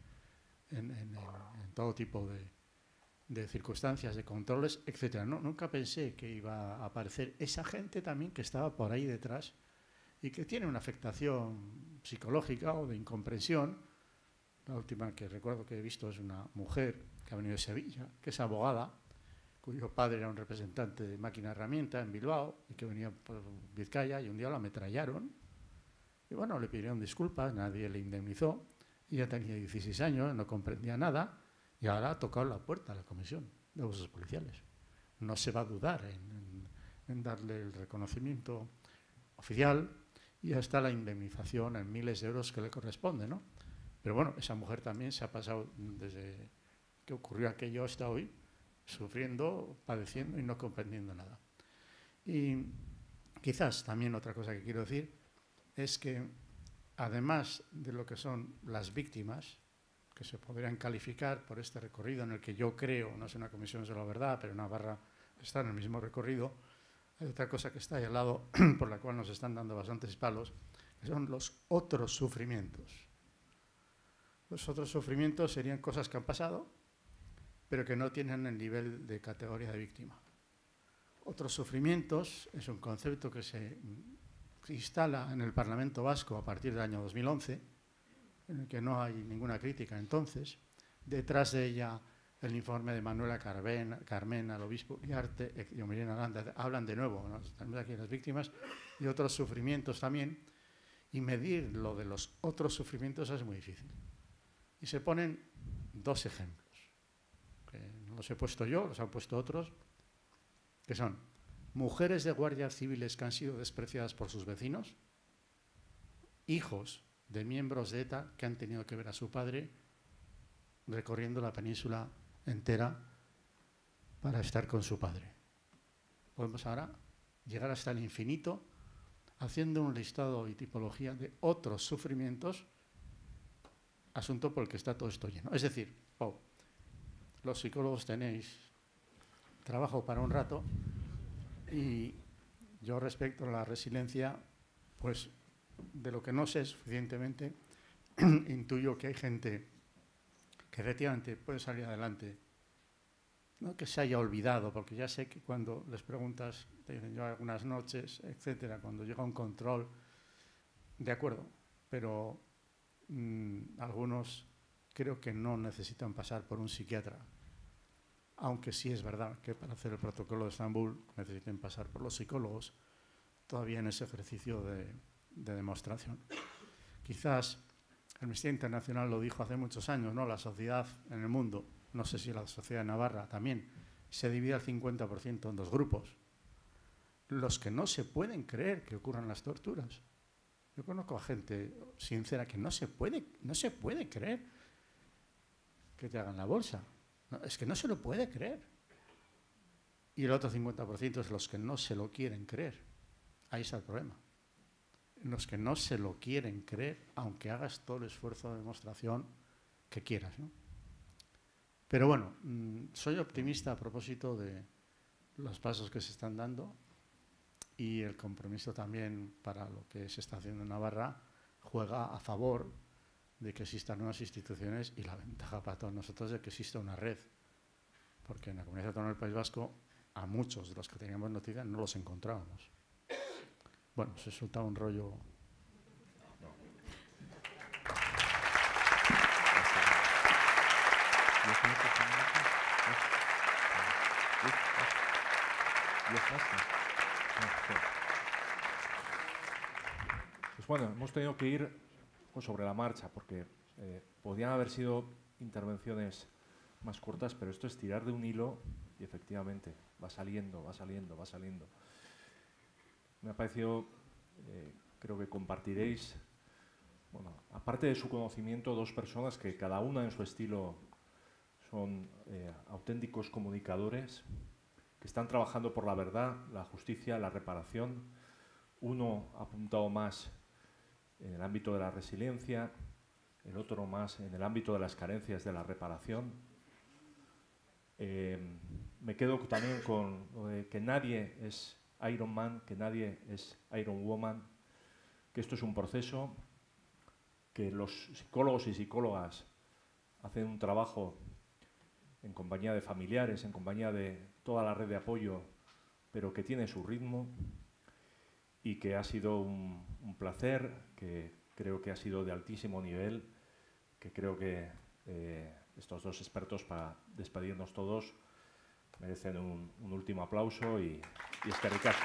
todo tipo de circunstancias, de controles, etc. No, nunca pensé que iba a aparecer esa gente también que estaba por ahí detrás y que tiene una afectación psicológica o de incomprensión. La última que recuerdo que he visto es una mujer que ha venido de Sevilla, que es abogada, cuyo padre era un representante de máquina herramienta en Bilbao y que venía por Vizcaya, y un día la ametrallaron. Y bueno, le pidieron disculpas, nadie le indemnizó. Ella tenía 16 años, no comprendía nada y ahora ha tocado la puerta a la Comisión de Abusos Policiales. No se va a dudar en darle el reconocimiento oficial y hasta la indemnización en miles de euros que le corresponde, ¿no? Pero bueno, esa mujer también se ha pasado desde que ocurrió aquello hasta hoy, sufriendo, padeciendo y no comprendiendo nada. Y quizás también otra cosa que quiero decir es que, además de lo que son las víctimas, que se podrían calificar por este recorrido en el que yo creo, no es una comisión de la verdad, pero Navarra está en el mismo recorrido, hay otra cosa que está ahí al lado, por la cual nos están dando bastantes palos, que son los otros sufrimientos. Los otros sufrimientos serían cosas que han pasado, pero que no tienen el nivel de categoría de víctima. Otros sufrimientos es un concepto que se instala en el Parlamento Vasco a partir del año 2011, en el que no hay ninguna crítica entonces. Detrás de ella el informe de Manuela Carmena, el obispo Uriarte y Mirena Aranda hablan de nuevo, ¿no? Tenemos aquí las víctimas y otros sufrimientos también, y medir lo de los otros sufrimientos es muy difícil. Y se ponen dos ejemplos, que no los he puesto yo, los han puesto otros, que son mujeres de guardias civiles que han sido despreciadas por sus vecinos, hijos de miembros de ETA que han tenido que ver a su padre recorriendo la península entera para estar con su padre. Podemos ahora llegar hasta el infinito haciendo un listado y tipología de otros sufrimientos, asunto por el que está todo esto lleno. Es decir, los psicólogos tenéis trabajo para un rato, y yo respecto a la resiliencia, pues de lo que no sé suficientemente, intuyo que hay gente que efectivamente puede salir adelante, no que se haya olvidado, porque ya sé que cuando les preguntas, te dicen yo algunas noches, etcétera, cuando llega un control, de acuerdo, pero algunos creo que no necesitan pasar por un psiquiatra, aunque sí es verdad que para hacer el protocolo de Estambul necesiten pasar por los psicólogos, todavía en ese ejercicio de demostración. Quizás Amnistía Internacional lo dijo hace muchos años, ¿no? La sociedad en el mundo, no sé si la sociedad de Navarra también, se divide al 50% en dos grupos. Los que no se pueden creer que ocurran las torturas. Yo conozco a gente sincera que no se puede creer que te hagan la bolsa. No, es que no se lo puede creer. Y el otro 50% es los que no se lo quieren creer. Ahí está el problema. Los que no se lo quieren creer, aunque hagas todo el esfuerzo de demostración que quieras, ¿no? Pero bueno, soy optimista a propósito de los pasos que se están dando, y el compromiso también para lo que se está haciendo en Navarra juega a favor de que existan nuevas instituciones, y la ventaja para todos nosotros de que exista una red, porque en la Comunidad Autónoma del País Vasco a muchos de los que teníamos noticias no los encontrábamos. Bueno, se soltaba un rollo. Pues bueno, hemos tenido que ir sobre la marcha, porque podían haber sido intervenciones más cortas, pero esto es tirar de un hilo y efectivamente va saliendo. Me ha parecido, creo que compartiréis, bueno, aparte de su conocimiento, dos personas que cada una en su estilo son auténticos comunicadores que están trabajando por la verdad, la justicia, la reparación. Uno ha apuntado más en el ámbito de la resiliencia, el otro más en el ámbito de las carencias de la reparación. Me quedo también con lo de que nadie es Iron Man, que nadie es Iron Woman, que esto es un proceso, que los psicólogos y psicólogas hacen un trabajo en compañía de familiares, en compañía de toda la red de apoyo, pero que tiene su ritmo, y que ha sido un placer, que creo que ha sido de altísimo nivel, que creo que estos dos expertos, para despedirnos todos, merecen un último aplauso y eskerrik asko.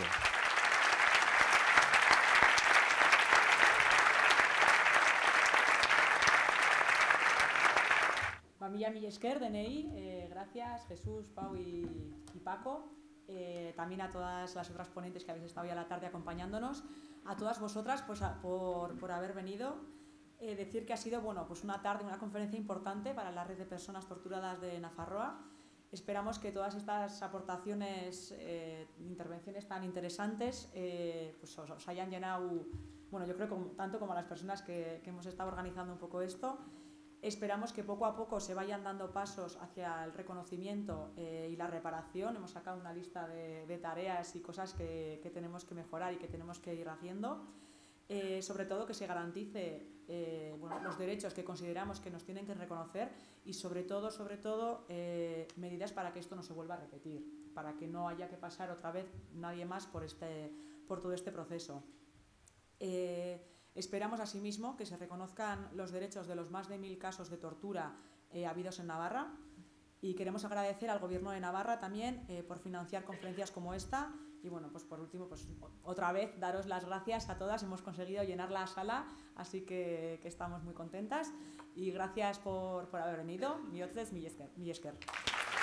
Mila esker denei, gracias Jesús, Pau y Paco. También a todas las otras ponentes que habéis estado ya a la tarde acompañándonos, a todas vosotras pues, por haber venido. Decir que ha sido pues una tarde, una conferencia importante para la red de personas torturadas de Nafarroa. Esperamos que todas estas aportaciones, intervenciones tan interesantes, pues os hayan llenado, yo creo que tanto como a las personas que hemos estado organizando un poco esto. Esperamos que poco a poco se vayan dando pasos hacia el reconocimiento y la reparación. Hemos sacado una lista de tareas y cosas que tenemos que mejorar y que tenemos que ir haciendo. Sobre todo que se garantice los derechos que consideramos que nos tienen que reconocer y sobre todo medidas para que esto no se vuelva a repetir, para que no haya que pasar otra vez nadie más por todo este proceso. Esperamos asimismo que se reconozcan los derechos de los más de 1000 casos de tortura habidos en Navarra, y queremos agradecer al Gobierno de Navarra también por financiar conferencias como esta. Y pues por último, pues otra vez daros las gracias a todas. Hemos conseguido llenar la sala, así que estamos muy contentas, y gracias por haber venido. Mila esker.